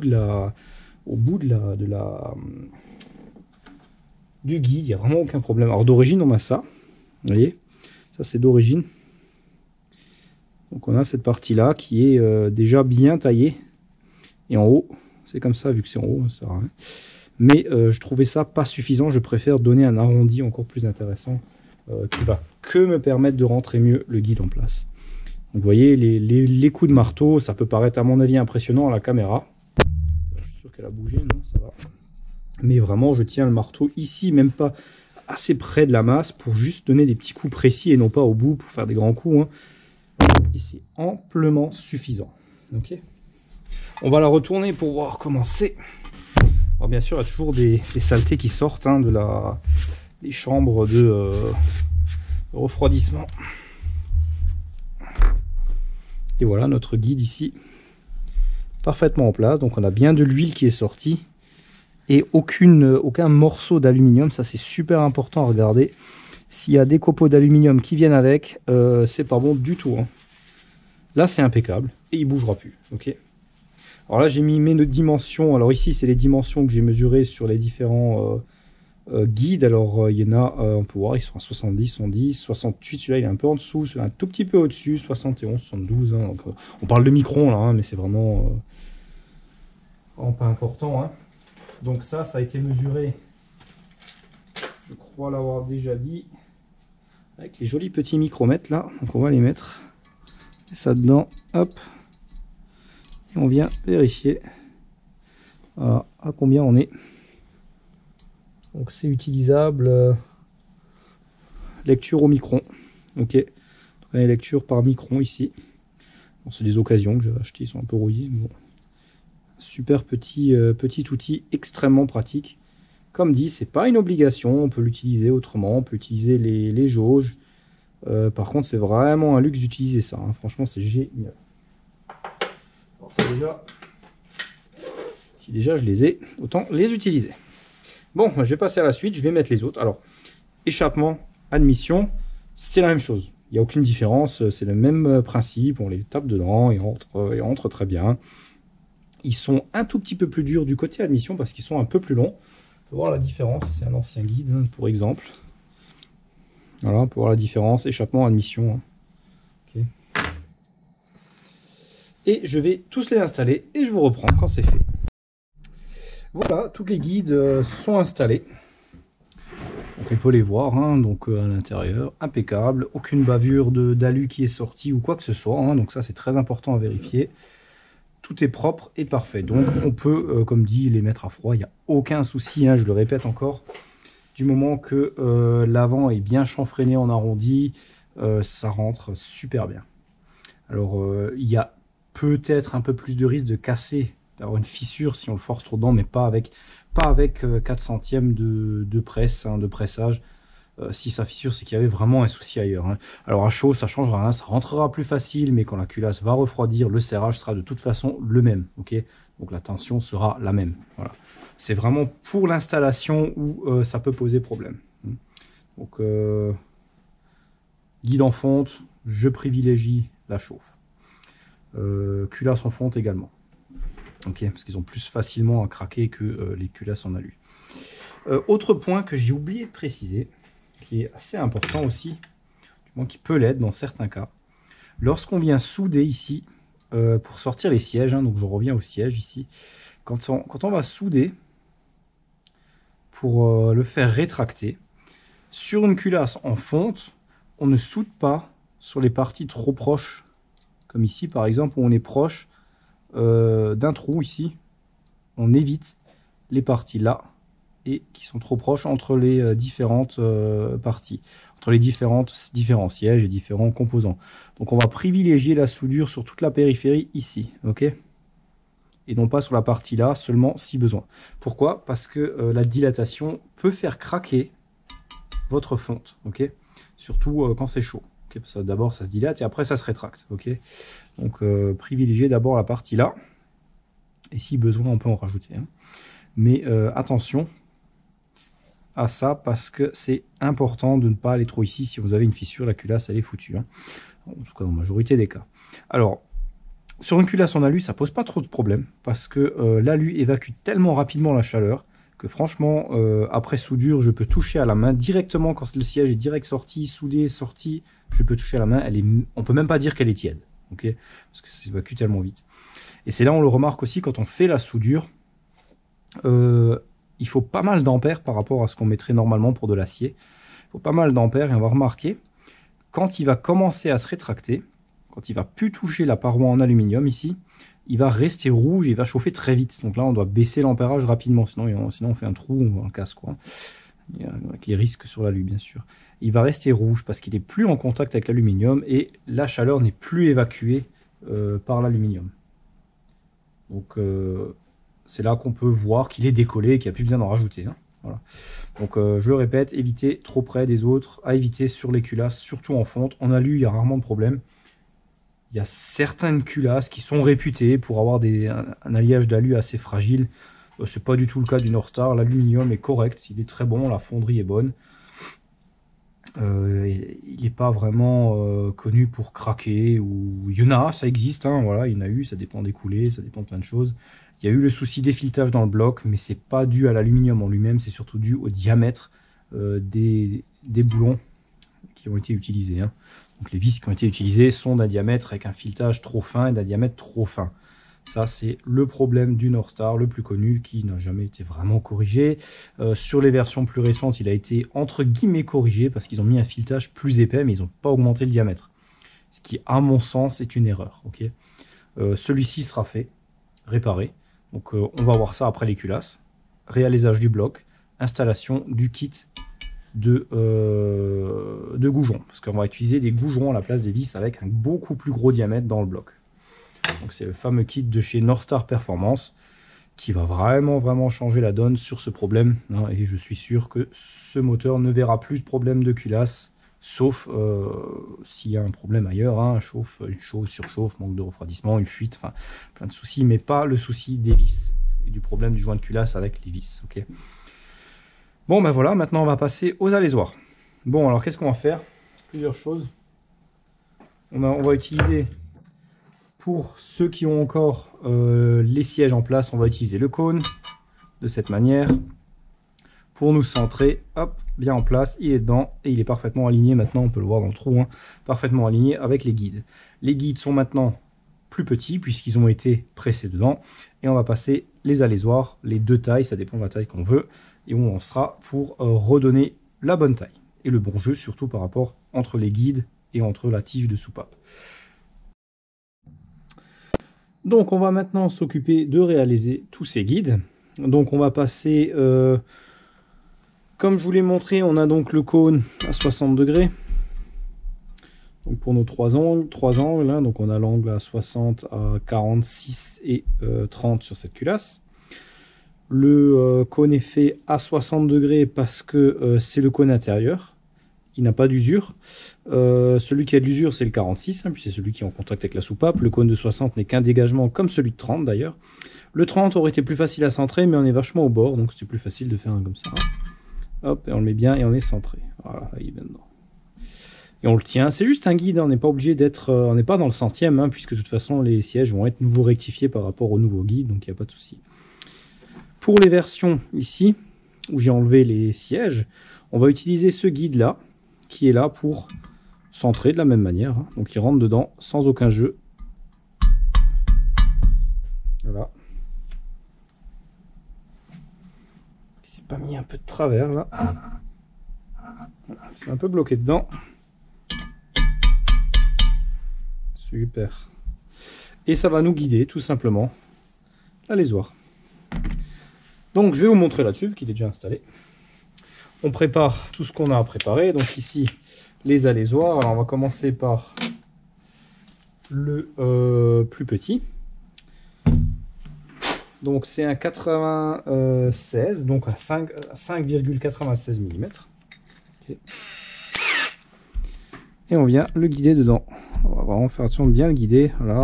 du guide, il n'y a vraiment aucun problème. Alors d'origine, on a ça. Vous voyez, ça c'est d'origine. Donc on a cette partie-là qui est déjà bien taillée. Et en haut, c'est comme ça, vu que c'est en haut, ça sert à rien. Mais je trouvais ça pas suffisant. Je préfère donner un arrondi encore plus intéressant qui va que me permettre de rentrer mieux le guide en place. Donc vous voyez, les coups de marteau, ça peut paraître à mon avis impressionnant à la caméra. Je suis sûr qu'elle a bougé, non, ça va. Mais vraiment, je tiens le marteau ici, même pas assez près de la masse, pour juste donner des petits coups précis et non pas au bout pour faire des grands coups. Et c'est amplement suffisant. Ok. On va la retourner pour voir comment c'est. Alors bien sûr, il y a toujours des saletés qui sortent des chambres de refroidissement. Et voilà notre guide ici, parfaitement en place. Donc on a bien de l'huile qui est sortie et aucun morceau d'aluminium. Ça c'est super important à regarder. S'il y a des copeaux d'aluminium qui viennent avec, c'est pas bon du tout. Hein. Là c'est impeccable et il bougera plus. Ok. Alors là j'ai mis mes dimensions. Alors ici c'est les dimensions que j'ai mesurées sur les différents guides. Alors il y en a, on peut voir, ils sont à 70, 110, 68. Celui-là il est un peu en dessous, celui-là un tout petit peu au-dessus, 71, 72. Hein, donc, on parle de microns là, hein, mais c'est vraiment pas important. Hein. Donc ça a été mesuré, je crois l'avoir déjà dit, avec les jolis petits micromètres là. Donc on va les mettre, et ça dedans, hop, et on vient vérifier à combien on est. Donc c'est utilisable, lecture au micron. Ok, donc on a les lectures par micron ici. Bon, c'est des occasions que j'avais achetées, ils sont un peu rouillés. Mais bon. Super petit outil extrêmement pratique. Comme dit, c'est pas une obligation, on peut l'utiliser autrement, on peut utiliser les jauges. Par contre, c'est vraiment un luxe d'utiliser ça. Hein. Franchement, c'est génial. Alors, si déjà je les ai, autant les utiliser. Bon, je vais passer à la suite, je vais mettre les autres. Alors, échappement, admission, c'est la même chose. Il n'y a aucune différence, c'est le même principe. On les tape dedans et rentre très bien. Ils sont un tout petit peu plus durs du côté admission parce qu'ils sont un peu plus longs. On peut voir la différence, c'est un ancien guide, hein, pour exemple. Voilà, on peut voir la différence, échappement, admission. Hein. Okay. Et je vais tous les installer et je vous reprends quand c'est fait. Voilà, tous les guides sont installés. Donc on peut les voir, hein, donc à l'intérieur, impeccable. Aucune bavure d'alu qui est sortie ou quoi que ce soit. Hein, donc ça c'est très important à vérifier. Tout est propre et parfait. Donc on peut, comme dit, les mettre à froid. Il n'y a aucun souci, hein, je le répète encore. Du moment que l'avant est bien chanfreiné en arrondi, ça rentre super bien. Alors il y a peut-être un peu plus de risque de casser, d'avoir une fissure si on le force trop dedans, mais pas avec 4 centièmes de presse, hein, de pressage. Si ça fissure, c'est qu'il y avait vraiment un souci ailleurs. Hein. Alors à chaud, ça changera rien, ça rentrera plus facile, mais quand la culasse va refroidir, le serrage sera de toute façon le même. Okay, donc la tension sera la même. Voilà. C'est vraiment pour l'installation où ça peut poser problème. Donc guide en fonte, je privilégie la chauffe. Culasse en fonte également. Ok, parce qu'ils ont plus facilement à craquer que les culasses en alu. Autre point que j'ai oublié de préciser, qui est assez important aussi, du moins qui peut l'être dans certains cas, lorsqu'on vient souder ici, pour sortir les sièges, hein, donc je reviens au siège ici, quand on va souder, pour le faire rétracter, sur une culasse en fonte, on ne soude pas sur les parties trop proches, comme ici par exemple, où on est proche d'un trou ici, on évite les parties là, et qui sont trop proches entre les différentes parties, entre les différents sièges et différents composants. Donc on va privilégier la soudure sur toute la périphérie ici, ok, et non pas sur la partie là, seulement si besoin. Pourquoi? Parce que la dilatation peut faire craquer votre fonte, ok, surtout quand c'est chaud. Okay, d'abord ça se dilate et après ça se rétracte, ok. Donc privilégiez d'abord la partie là, et si besoin on peut en rajouter, hein. Mais attention à ça, parce que c'est important de ne pas aller trop ici. Si vous avez une fissure, la culasse elle est foutue, hein. En tout cas dans la majorité des cas. Alors sur une culasse en alu, ça pose pas trop de problème, parce que l'alu évacue tellement rapidement la chaleur que franchement après soudure, je peux toucher à la main directement quand le siège est direct sorti, soudé, sorti, je peux toucher à la main. On peut même pas dire qu'elle est tiède, ok, parce que ça s'évacue tellement vite. Et c'est là on le remarque aussi quand on fait la soudure. Il faut pas mal d'ampères par rapport à ce qu'on mettrait normalement pour de l'acier. Il faut pas mal d'ampères et on va remarquer quand il va commencer à se rétracter, quand il va plus toucher la paroi en aluminium ici, il va rester rouge et il va chauffer très vite. Donc là on doit baisser l'ampérage rapidement, sinon on fait un trou, on le casse quoi. Avec les risques sur l'alu bien sûr. Il va rester rouge parce qu'il est plus en contact avec l'aluminium et la chaleur n'est plus évacuée par l'aluminium. Donc c'est là qu'on peut voir qu'il est décollé et qu'il n'y a plus besoin d'en rajouter, hein. Voilà. Donc je le répète, évitez trop près des autres, à éviter sur les culasses, surtout en fonte. En alu, il y a rarement de problème. Il y a certaines culasses qui sont réputées pour avoir un alliage d'alu assez fragile. C'est pas du tout le cas du Norstar. L'aluminium est correct, il est très bon, la fonderie est bonne. Il n'est pas vraiment connu pour craquer. Ou il y en a, ça existe, hein, voilà, il y en a eu, ça dépend des coulées, ça dépend de plein de choses. Il y a eu le souci d'effiltrage dans le bloc, mais c'est pas dû à l'aluminium en lui-même, c'est surtout dû au diamètre des boulons qui ont été utilisés, hein. Donc les vis qui ont été utilisées sont d'un diamètre avec un filetage trop fin et d'un diamètre trop fin. Ça, c'est le problème du Norstar, le plus connu, qui n'a jamais été vraiment corrigé. Sur les versions plus récentes, il a été entre guillemets corrigé parce qu'ils ont mis un filetage plus épais, mais ils n'ont pas augmenté le diamètre. Ce qui, à mon sens, est une erreur. Okay, celui-ci sera fait, réparé. Donc on va voir ça après les culasses. Réalisage du bloc, installation du kit de goujons. Parce qu'on va utiliser des goujons à la place des vis avec un beaucoup plus gros diamètre dans le bloc. Donc c'est le fameux kit de chez Norstar Performance qui va vraiment changer la donne sur ce problème, hein, et je suis sûr que ce moteur ne verra plus de problème de culasse, sauf s'il y a un problème ailleurs, hein, une chauffe, surchauffe, manque de refroidissement, une fuite, enfin plein de soucis, mais pas le souci des vis et du problème du joint de culasse avec les vis. Okay. Bon ben voilà, maintenant on va passer aux alésoirs. Bon alors qu'est-ce qu'on va faire? Plusieurs choses. On va utiliser, pour ceux qui ont encore les sièges en place, on va utiliser le cône de cette manière pour nous centrer. Hop, bien en place, il est dedans et il est parfaitement aligné. Maintenant, on peut le voir dans le trou, hein, parfaitement aligné avec les guides. Les guides sont maintenant plus petits puisqu'ils ont été pressés dedans. Et on va passer les alésoirs, les deux tailles, ça dépend de la taille qu'on veut, et où on sera pour redonner la bonne taille et le bon jeu, surtout par rapport entre les guides et entre la tige de soupape. Donc on va maintenant s'occuper de réaliser tous ces guides. Donc on va passer, comme je vous l'ai montré, on a donc le cône à 60 degrés. Donc pour nos trois angles, hein, donc on a l'angle à 60, à 46 et 30 sur cette culasse. Le cône est fait à 60 degrés parce que c'est le cône intérieur. Il n'a pas d'usure. Celui qui a de l'usure, c'est le 46, hein, puis c'est celui qui est en contact avec la soupape. Le cône de 60 n'est qu'un dégagement comme celui de 30 d'ailleurs. Le 30 aurait été plus facile à centrer, mais on est vachement au bord, donc c'était plus facile de faire un comme ça. Hop, et on le met bien et on est centré. Voilà, il est bien dedans. Et on le tient. C'est juste un guide, hein, on n'est pas obligé d'être... on n'est pas dans le centième, hein, puisque de toute façon, les sièges vont être nouveau rectifiés par rapport au nouveau guide, donc il n'y a pas de souci. Pour les versions ici, où j'ai enlevé les sièges, on va utiliser ce guide-là, qui est là pour centrer de la même manière. Hein. Donc il rentre dedans sans aucun jeu. Voilà. Il s'est pas mis un peu de travers là. C'est un peu bloqué dedans. Super. Et ça va nous guider tout simplement la lésoire. Donc je vais vous montrer là-dessus, vu qu'il est déjà installé. On prépare tout ce qu'on a à préparer. Donc ici, les alésoirs. Alors on va commencer par le plus petit. Donc c'est un 96, donc à 5,96 mm. Okay. Et on vient le guider dedans. On va vraiment faire attention de bien le guider. Voilà.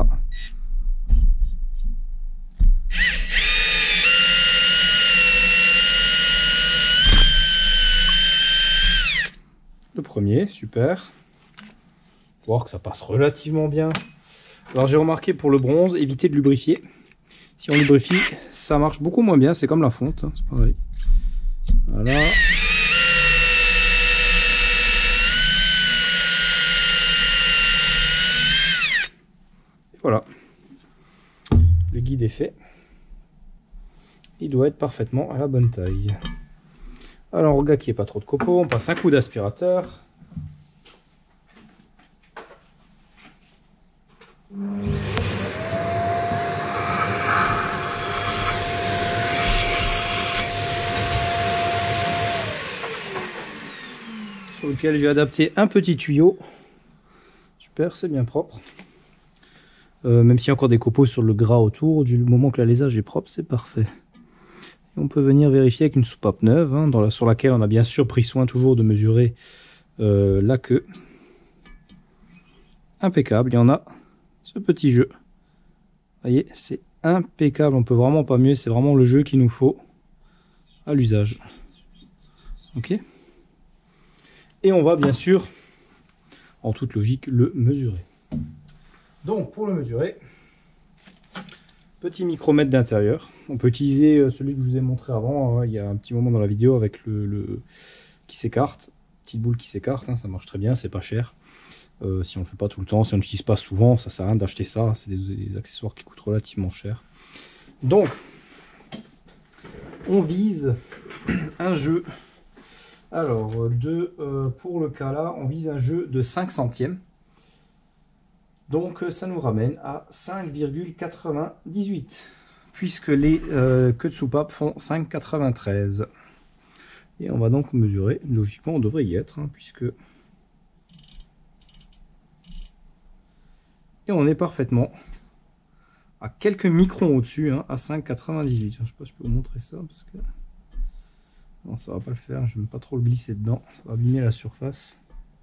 Le premier, super. Faut voir que ça passe relativement bien. Alors j'ai remarqué pour le bronze, éviter de lubrifier. Si on lubrifie, ça marche beaucoup moins bien. C'est comme la fonte, hein, c'est pareil. Voilà. Et voilà. Le guide est fait. Il doit être parfaitement à la bonne taille. Alors, on regarde qu'il n'y ait pas trop de copeaux. On passe un coup d'aspirateur. Sur lequel j'ai adapté un petit tuyau. Super, c'est bien propre. Même s'il y a encore des copeaux sur le gras autour, du moment que l'alésage est propre, c'est parfait. Et on peut venir vérifier avec une soupape neuve, hein, sur laquelle on a bien sûr pris soin toujours de mesurer la queue. Impeccable, il y en a ce petit jeu. Vous voyez, c'est impeccable, on peut vraiment pas mieux, c'est vraiment le jeu qu'il nous faut à l'usage. Ok. Et on va bien sûr, en toute logique, le mesurer. Donc pour le mesurer, petit micromètre d'intérieur. On peut utiliser celui que je vous ai montré avant, hein, il y a un petit moment dans la vidéo avec le qui s'écarte, petite boule qui s'écarte, hein, ça marche très bien, c'est pas cher. Si on ne le fait pas tout le temps, si on n'utilise pas souvent, ça sert à rien d'acheter ça, c'est des accessoires qui coûtent relativement cher. Donc, on vise un jeu. Alors, pour le cas là, on vise un jeu de 5 centièmes. Donc, ça nous ramène à 5,98, puisque les queues de soupape font 5,93. Et on va donc mesurer, logiquement on devrait y être, hein, puisque... Et on est parfaitement à quelques microns au-dessus, hein, à 5,98. Je ne sais pas si je peux vous montrer ça, parce que... Non, ça va pas le faire, je n'aime pas trop le glisser dedans, ça va abîmer la surface.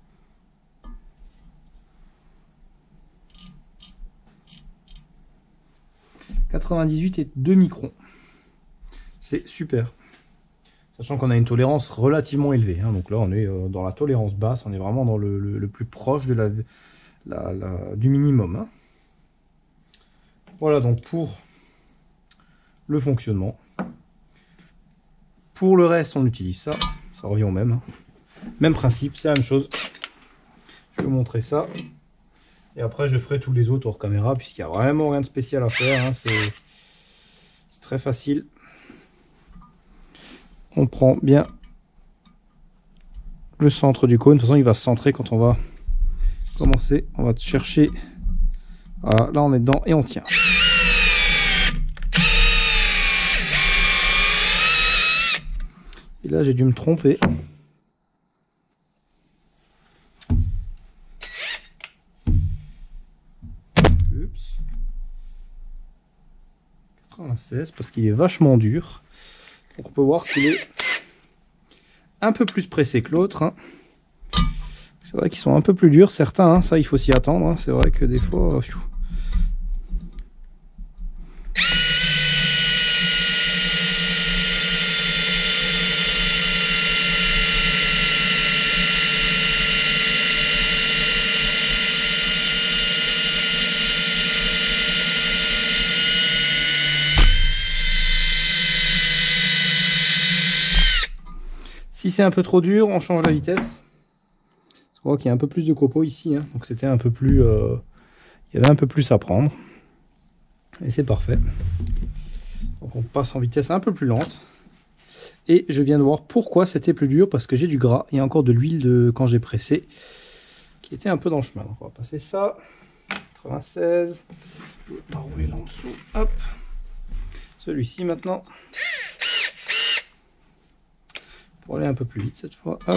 « 98 et 2 microns. C'est super. Sachant qu'on a une tolérance relativement élevée. Hein, donc là, on est dans la tolérance basse, on est vraiment dans le plus proche de du minimum. Hein. Voilà donc pour le fonctionnement. Pour le reste, on utilise ça. Ça revient au même. Hein. Même principe, c'est la même chose. Je vais vous montrer ça. Et après, je ferai tous les autres hors caméra, puisqu'il n'y a vraiment rien de spécial à faire. Hein. C'est très facile. On prend bien le centre du cône. De toute façon, il va se centrer quand on va commencer. On va chercher. Voilà, là, on est dedans et on tient. Et là, j'ai dû me tromper. Oups. 96, parce qu'il est vachement dur. Donc on peut voir qu'il est un peu plus pressé que l'autre. Hein. C'est vrai qu'ils sont un peu plus durs, certains. Hein. Ça, il faut s'y attendre. Hein. C'est vrai que des fois... Si c'est un peu trop dur, on change la vitesse. On voit qu'il y a un peu plus de copeaux ici, hein, donc c'était un peu plus... il y avait un peu plus à prendre. Et c'est parfait. Donc on passe en vitesse un peu plus lente. Et je viens de voir pourquoi c'était plus dur, parce que j'ai du gras. Il y a encore de l'huile de quand j'ai pressé, qui était un peu dans le chemin. Donc on va passer ça. 96. On va rouler là en dessous. Hop. Celui-ci maintenant. Pour aller un peu plus vite cette fois. Hop.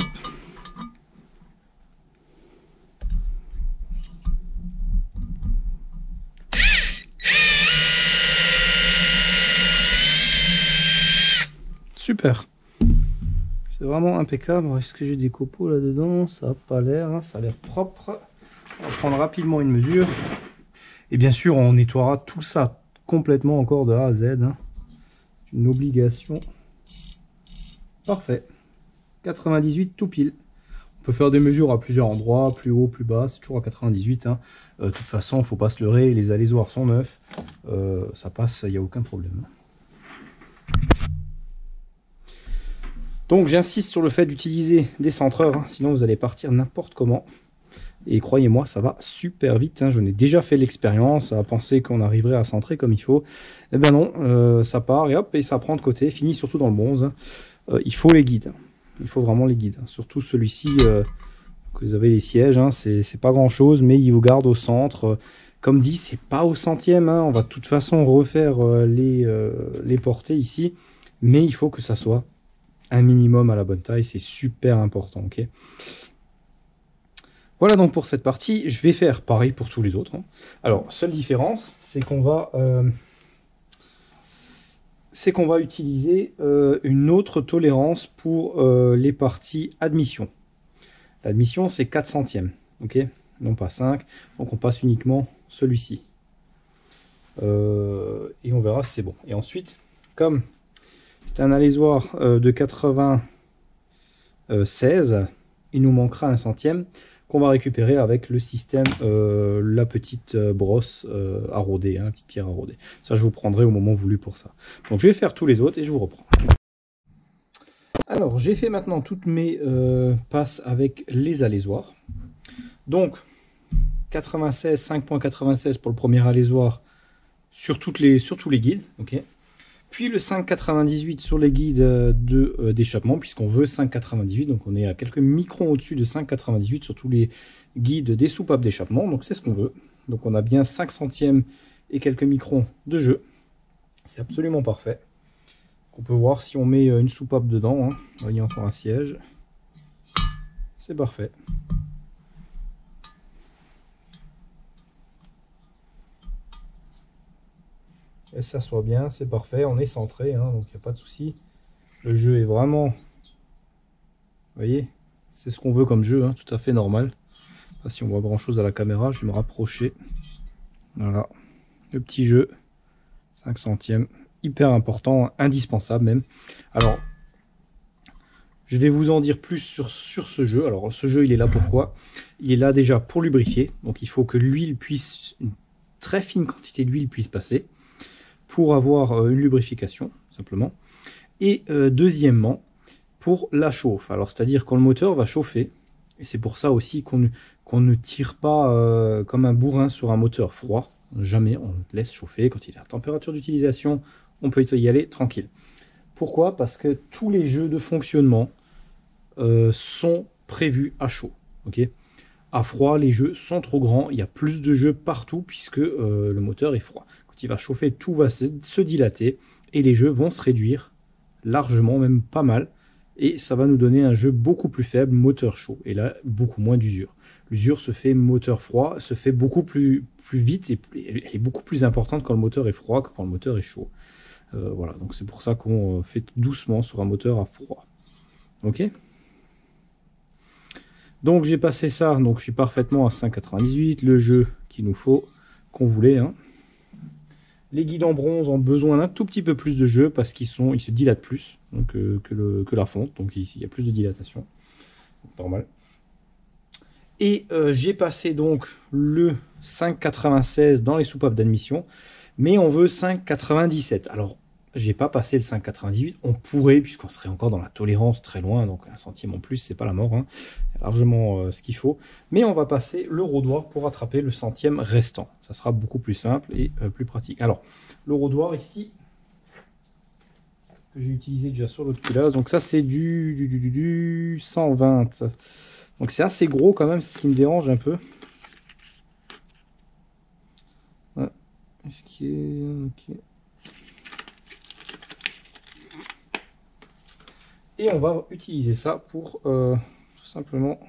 Super. C'est vraiment impeccable. Est-ce que j'ai des copeaux là-dedans? Ça n'a pas l'air. Hein. Ça a l'air propre. On va prendre rapidement une mesure. Et bien sûr, on nettoiera tout ça complètement encore de A à Z. Hein. C'est une obligation. Parfait. 98 tout pile. On peut faire des mesures à plusieurs endroits, plus haut, plus bas. C'est toujours à 98. Hein. De toute façon, il ne faut pas se leurrer. Les alésoirs sont neufs. Ça passe, il n'y a aucun problème. Donc j'insiste sur le fait d'utiliser des centreurs, hein, sinon vous allez partir n'importe comment. Et croyez-moi, ça va super vite, hein. Je n'ai déjà fait l'expérience à penser qu'on arriverait à centrer comme il faut. Eh ben non, ça part et hop, et ça prend de côté, fini surtout dans le bronze. Hein. Il faut les guides, il faut vraiment les guides. Surtout celui-ci, que vous avez les sièges, hein, c'est pas grand chose, mais il vous garde au centre. Comme dit, c'est pas au centième, hein. On va de toute façon refaire les portées ici, mais il faut que ça soit un minimum à la bonne taille, c'est super important, ok. Voilà donc pour cette partie, je vais faire pareil pour tous les autres. Hein. Alors, seule différence, c'est qu'on va utiliser une autre tolérance pour les parties admission. L'admission, c'est 4 centièmes, ok, non pas 5, donc on passe uniquement celui-ci. Et on verra si c'est bon. Et ensuite, comme c'est un alésoir de 96, il nous manquera un centième qu'on va récupérer avec le système, la petite brosse à rôder, hein, la petite pierre à rôder. Ça, je vous prendrai au moment voulu pour ça. Donc, je vais faire tous les autres et je vous reprends. Alors, j'ai fait maintenant toutes mes passes avec les alésoirs. Donc, 96, 5.96 pour le premier alésoir sur tous les guides, ok. Puis le 5,98 sur les guides d'échappement, puisqu'on veut 5,98, donc on est à quelques microns au-dessus de 5,98 sur tous les guides des soupapes d'échappement, donc c'est ce qu'on veut. Donc on a bien 5 centièmes et quelques microns de jeu, c'est absolument parfait. On peut voir si on met une soupape dedans, hein. Vous voyez encore un siège, c'est parfait. Et ça soit bien, c'est parfait, on est centré, hein, donc il n'y a pas de souci. Le jeu est vraiment, vous voyez, c'est ce qu'on veut comme jeu, hein, tout à fait normal. Pas si on voit grand chose à la caméra, je vais me rapprocher. Voilà, le petit jeu, 5 centièmes, hyper important, indispensable même. Alors, je vais vous en dire plus sur ce jeu. Alors, ce jeu, il est là pourquoi? Il est là déjà pour lubrifier, donc il faut que l'huile puisse, une très fine quantité d'huile puisse passer, pour avoir une lubrification, simplement. Et deuxièmement, pour la chauffe. Alors, c'est-à-dire quand le moteur va chauffer, et c'est pour ça aussi qu'on ne tire pas comme un bourrin sur un moteur froid. Jamais, on le laisse chauffer. Quand il est à température d'utilisation, on peut y aller tranquille. Pourquoi? Parce que tous les jeux de fonctionnement sont prévus à chaud. Okay, à froid, les jeux sont trop grands. Il y a plus de jeux partout puisque le moteur est froid. Il va chauffer, tout va se dilater et les jeux vont se réduire largement, même pas mal, et ça va nous donner un jeu beaucoup plus faible, moteur chaud, et là beaucoup moins d'usure. L'usure se fait moteur froid, se fait beaucoup plus vite et elle est beaucoup plus importante quand le moteur est froid que quand le moteur est chaud. Voilà, donc c'est pour ça qu'on fait doucement sur un moteur à froid. Ok. Donc j'ai passé ça, donc je suis parfaitement à 5,98, le jeu qu'il nous faut, qu'on voulait, hein. Les guides en bronze ont besoin d'un tout petit peu plus de jeu parce qu'ils se dilatent plus donc, que la fonte, donc il y a plus de dilatation, donc, normal. Et j'ai passé donc le 5,96 dans les soupapes d'admission, mais on veut 5,97. Alors j'ai pas passé le 5,98. On pourrait, puisqu'on serait encore dans la tolérance très loin, donc 1 centime en plus, c'est pas la mort, hein. Largement ce qu'il faut. Mais on va passer le rôdoir pour rattraper le centième restant. Ça sera beaucoup plus simple et plus pratique. Alors, le rôdoir ici, que j'ai utilisé déjà sur l'autre culasse, donc ça c'est du 120. Donc c'est assez gros quand même, c'est ce qui me dérange un peu. Ouais. Est-ce qu'il est... ok. Et on va utiliser ça pour tout simplement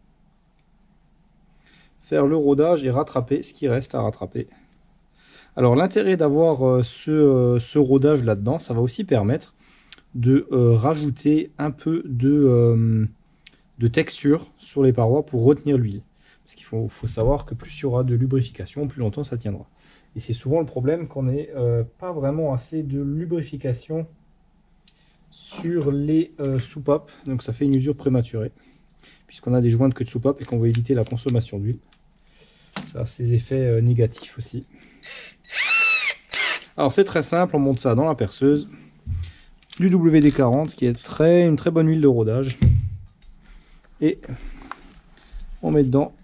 faire le rodage et rattraper ce qui reste à rattraper. Alors l'intérêt d'avoir ce rodage là-dedans, ça va aussi permettre de rajouter un peu de texture sur les parois pour retenir l'huile. Parce qu'il faut savoir que plus il y aura de lubrification, plus longtemps ça tiendra. Et c'est souvent le problème qu'on n'ait pas vraiment assez de lubrification sur les soupapes, donc ça fait une usure prématurée, puisqu'on a des joints de queue de soupape et qu'on veut éviter la consommation d'huile. Ça a ses effets négatifs aussi. Alors c'est très simple, on monte ça dans la perceuse, du WD-40 qui est une très bonne huile de rodage, et on met dedans.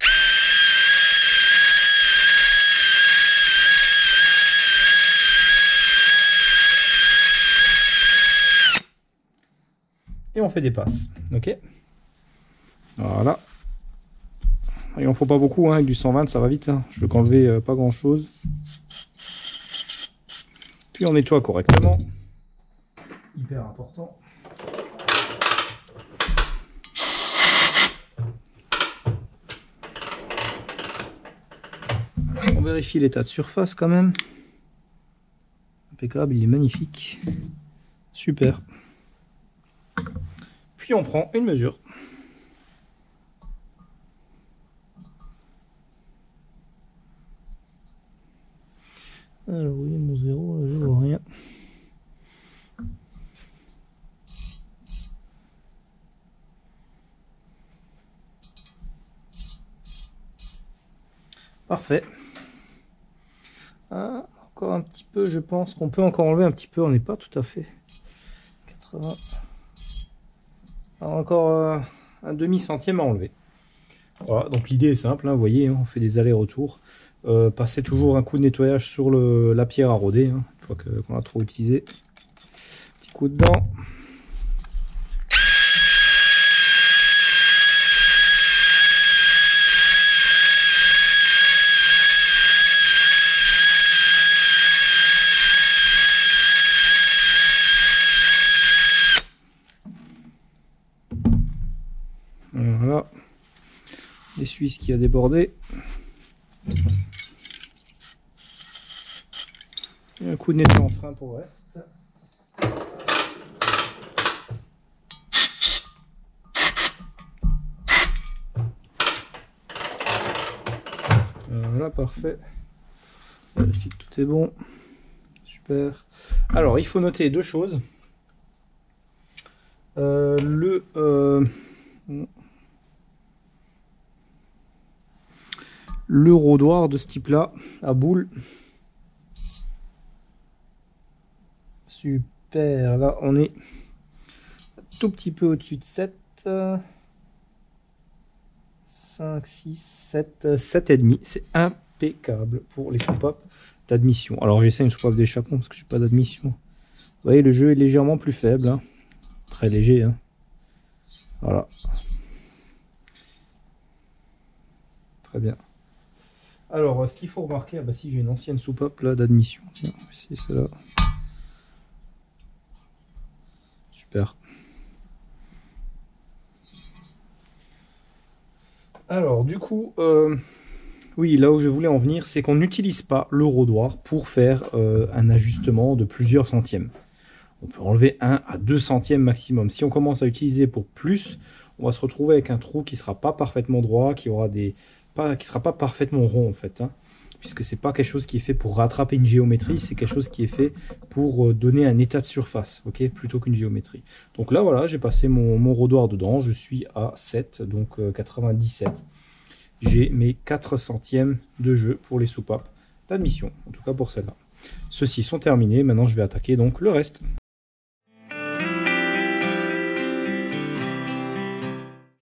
Et on fait des passes, ok. Voilà. Il en faut pas beaucoup, hein, avec du 120 ça va vite, hein. Je veux qu'enlever pas grand chose. Puis on nettoie correctement. Hyper important. On vérifie l'état de surface quand même. Impeccable, il est magnifique. Super. Puis on prend une mesure. Alors oui, mon zéro, je vois rien. Parfait. Ah, encore un petit peu, je pense qu'on peut encore enlever un petit peu, on n'est pas tout à fait. 80. Alors encore un demi-centième à enlever. Voilà, donc l'idée est simple, hein, vous voyez, hein, on fait des allers-retours. Passez toujours un coup de nettoyage sur la pierre à rôder, hein, une fois qu'on a trop utilisé. Petit coup dedans. Voilà, l'essuie qui a débordé. Et un coup de nettoyage en frein pour le reste. Voilà, parfait. Vérifie que tout est bon. Super. Alors, il faut noter deux choses. Le rôdoir de ce type-là, à boule. Super. Là, on est un tout petit peu au-dessus de 7. 5, 6, 7, 7,5. C'est impeccable pour les soupapes d'admission. Alors, j'essaie une soupape d'échappement parce que je n'ai pas d'admission. Vous voyez, le jeu est légèrement plus faible. Hein. Très léger. Hein. Voilà. Très bien. Alors, ce qu'il faut remarquer, ah bah si j'ai une ancienne soupape là d'admission, tiens, c'est celle-là. Super. Alors, du coup, oui, là où je voulais en venir, c'est qu'on n'utilise pas le rôdoir pour faire un ajustement de plusieurs centièmes. On peut enlever 1 à 2 centièmes maximum. Si on commence à utiliser pour plus, on va se retrouver avec un trou qui ne sera pas parfaitement droit, qui sera pas parfaitement rond en fait, hein, puisque c'est pas quelque chose qui est fait pour rattraper une géométrie, c'est quelque chose qui est fait pour donner un état de surface, ok, plutôt qu'une géométrie. Donc là voilà, j'ai passé mon rôdoir dedans, je suis à 7, donc 97. J'ai mes 4 centièmes de jeu pour les soupapes d'admission, en tout cas pour celle-là. Ceux-ci sont terminés, maintenant je vais attaquer donc le reste.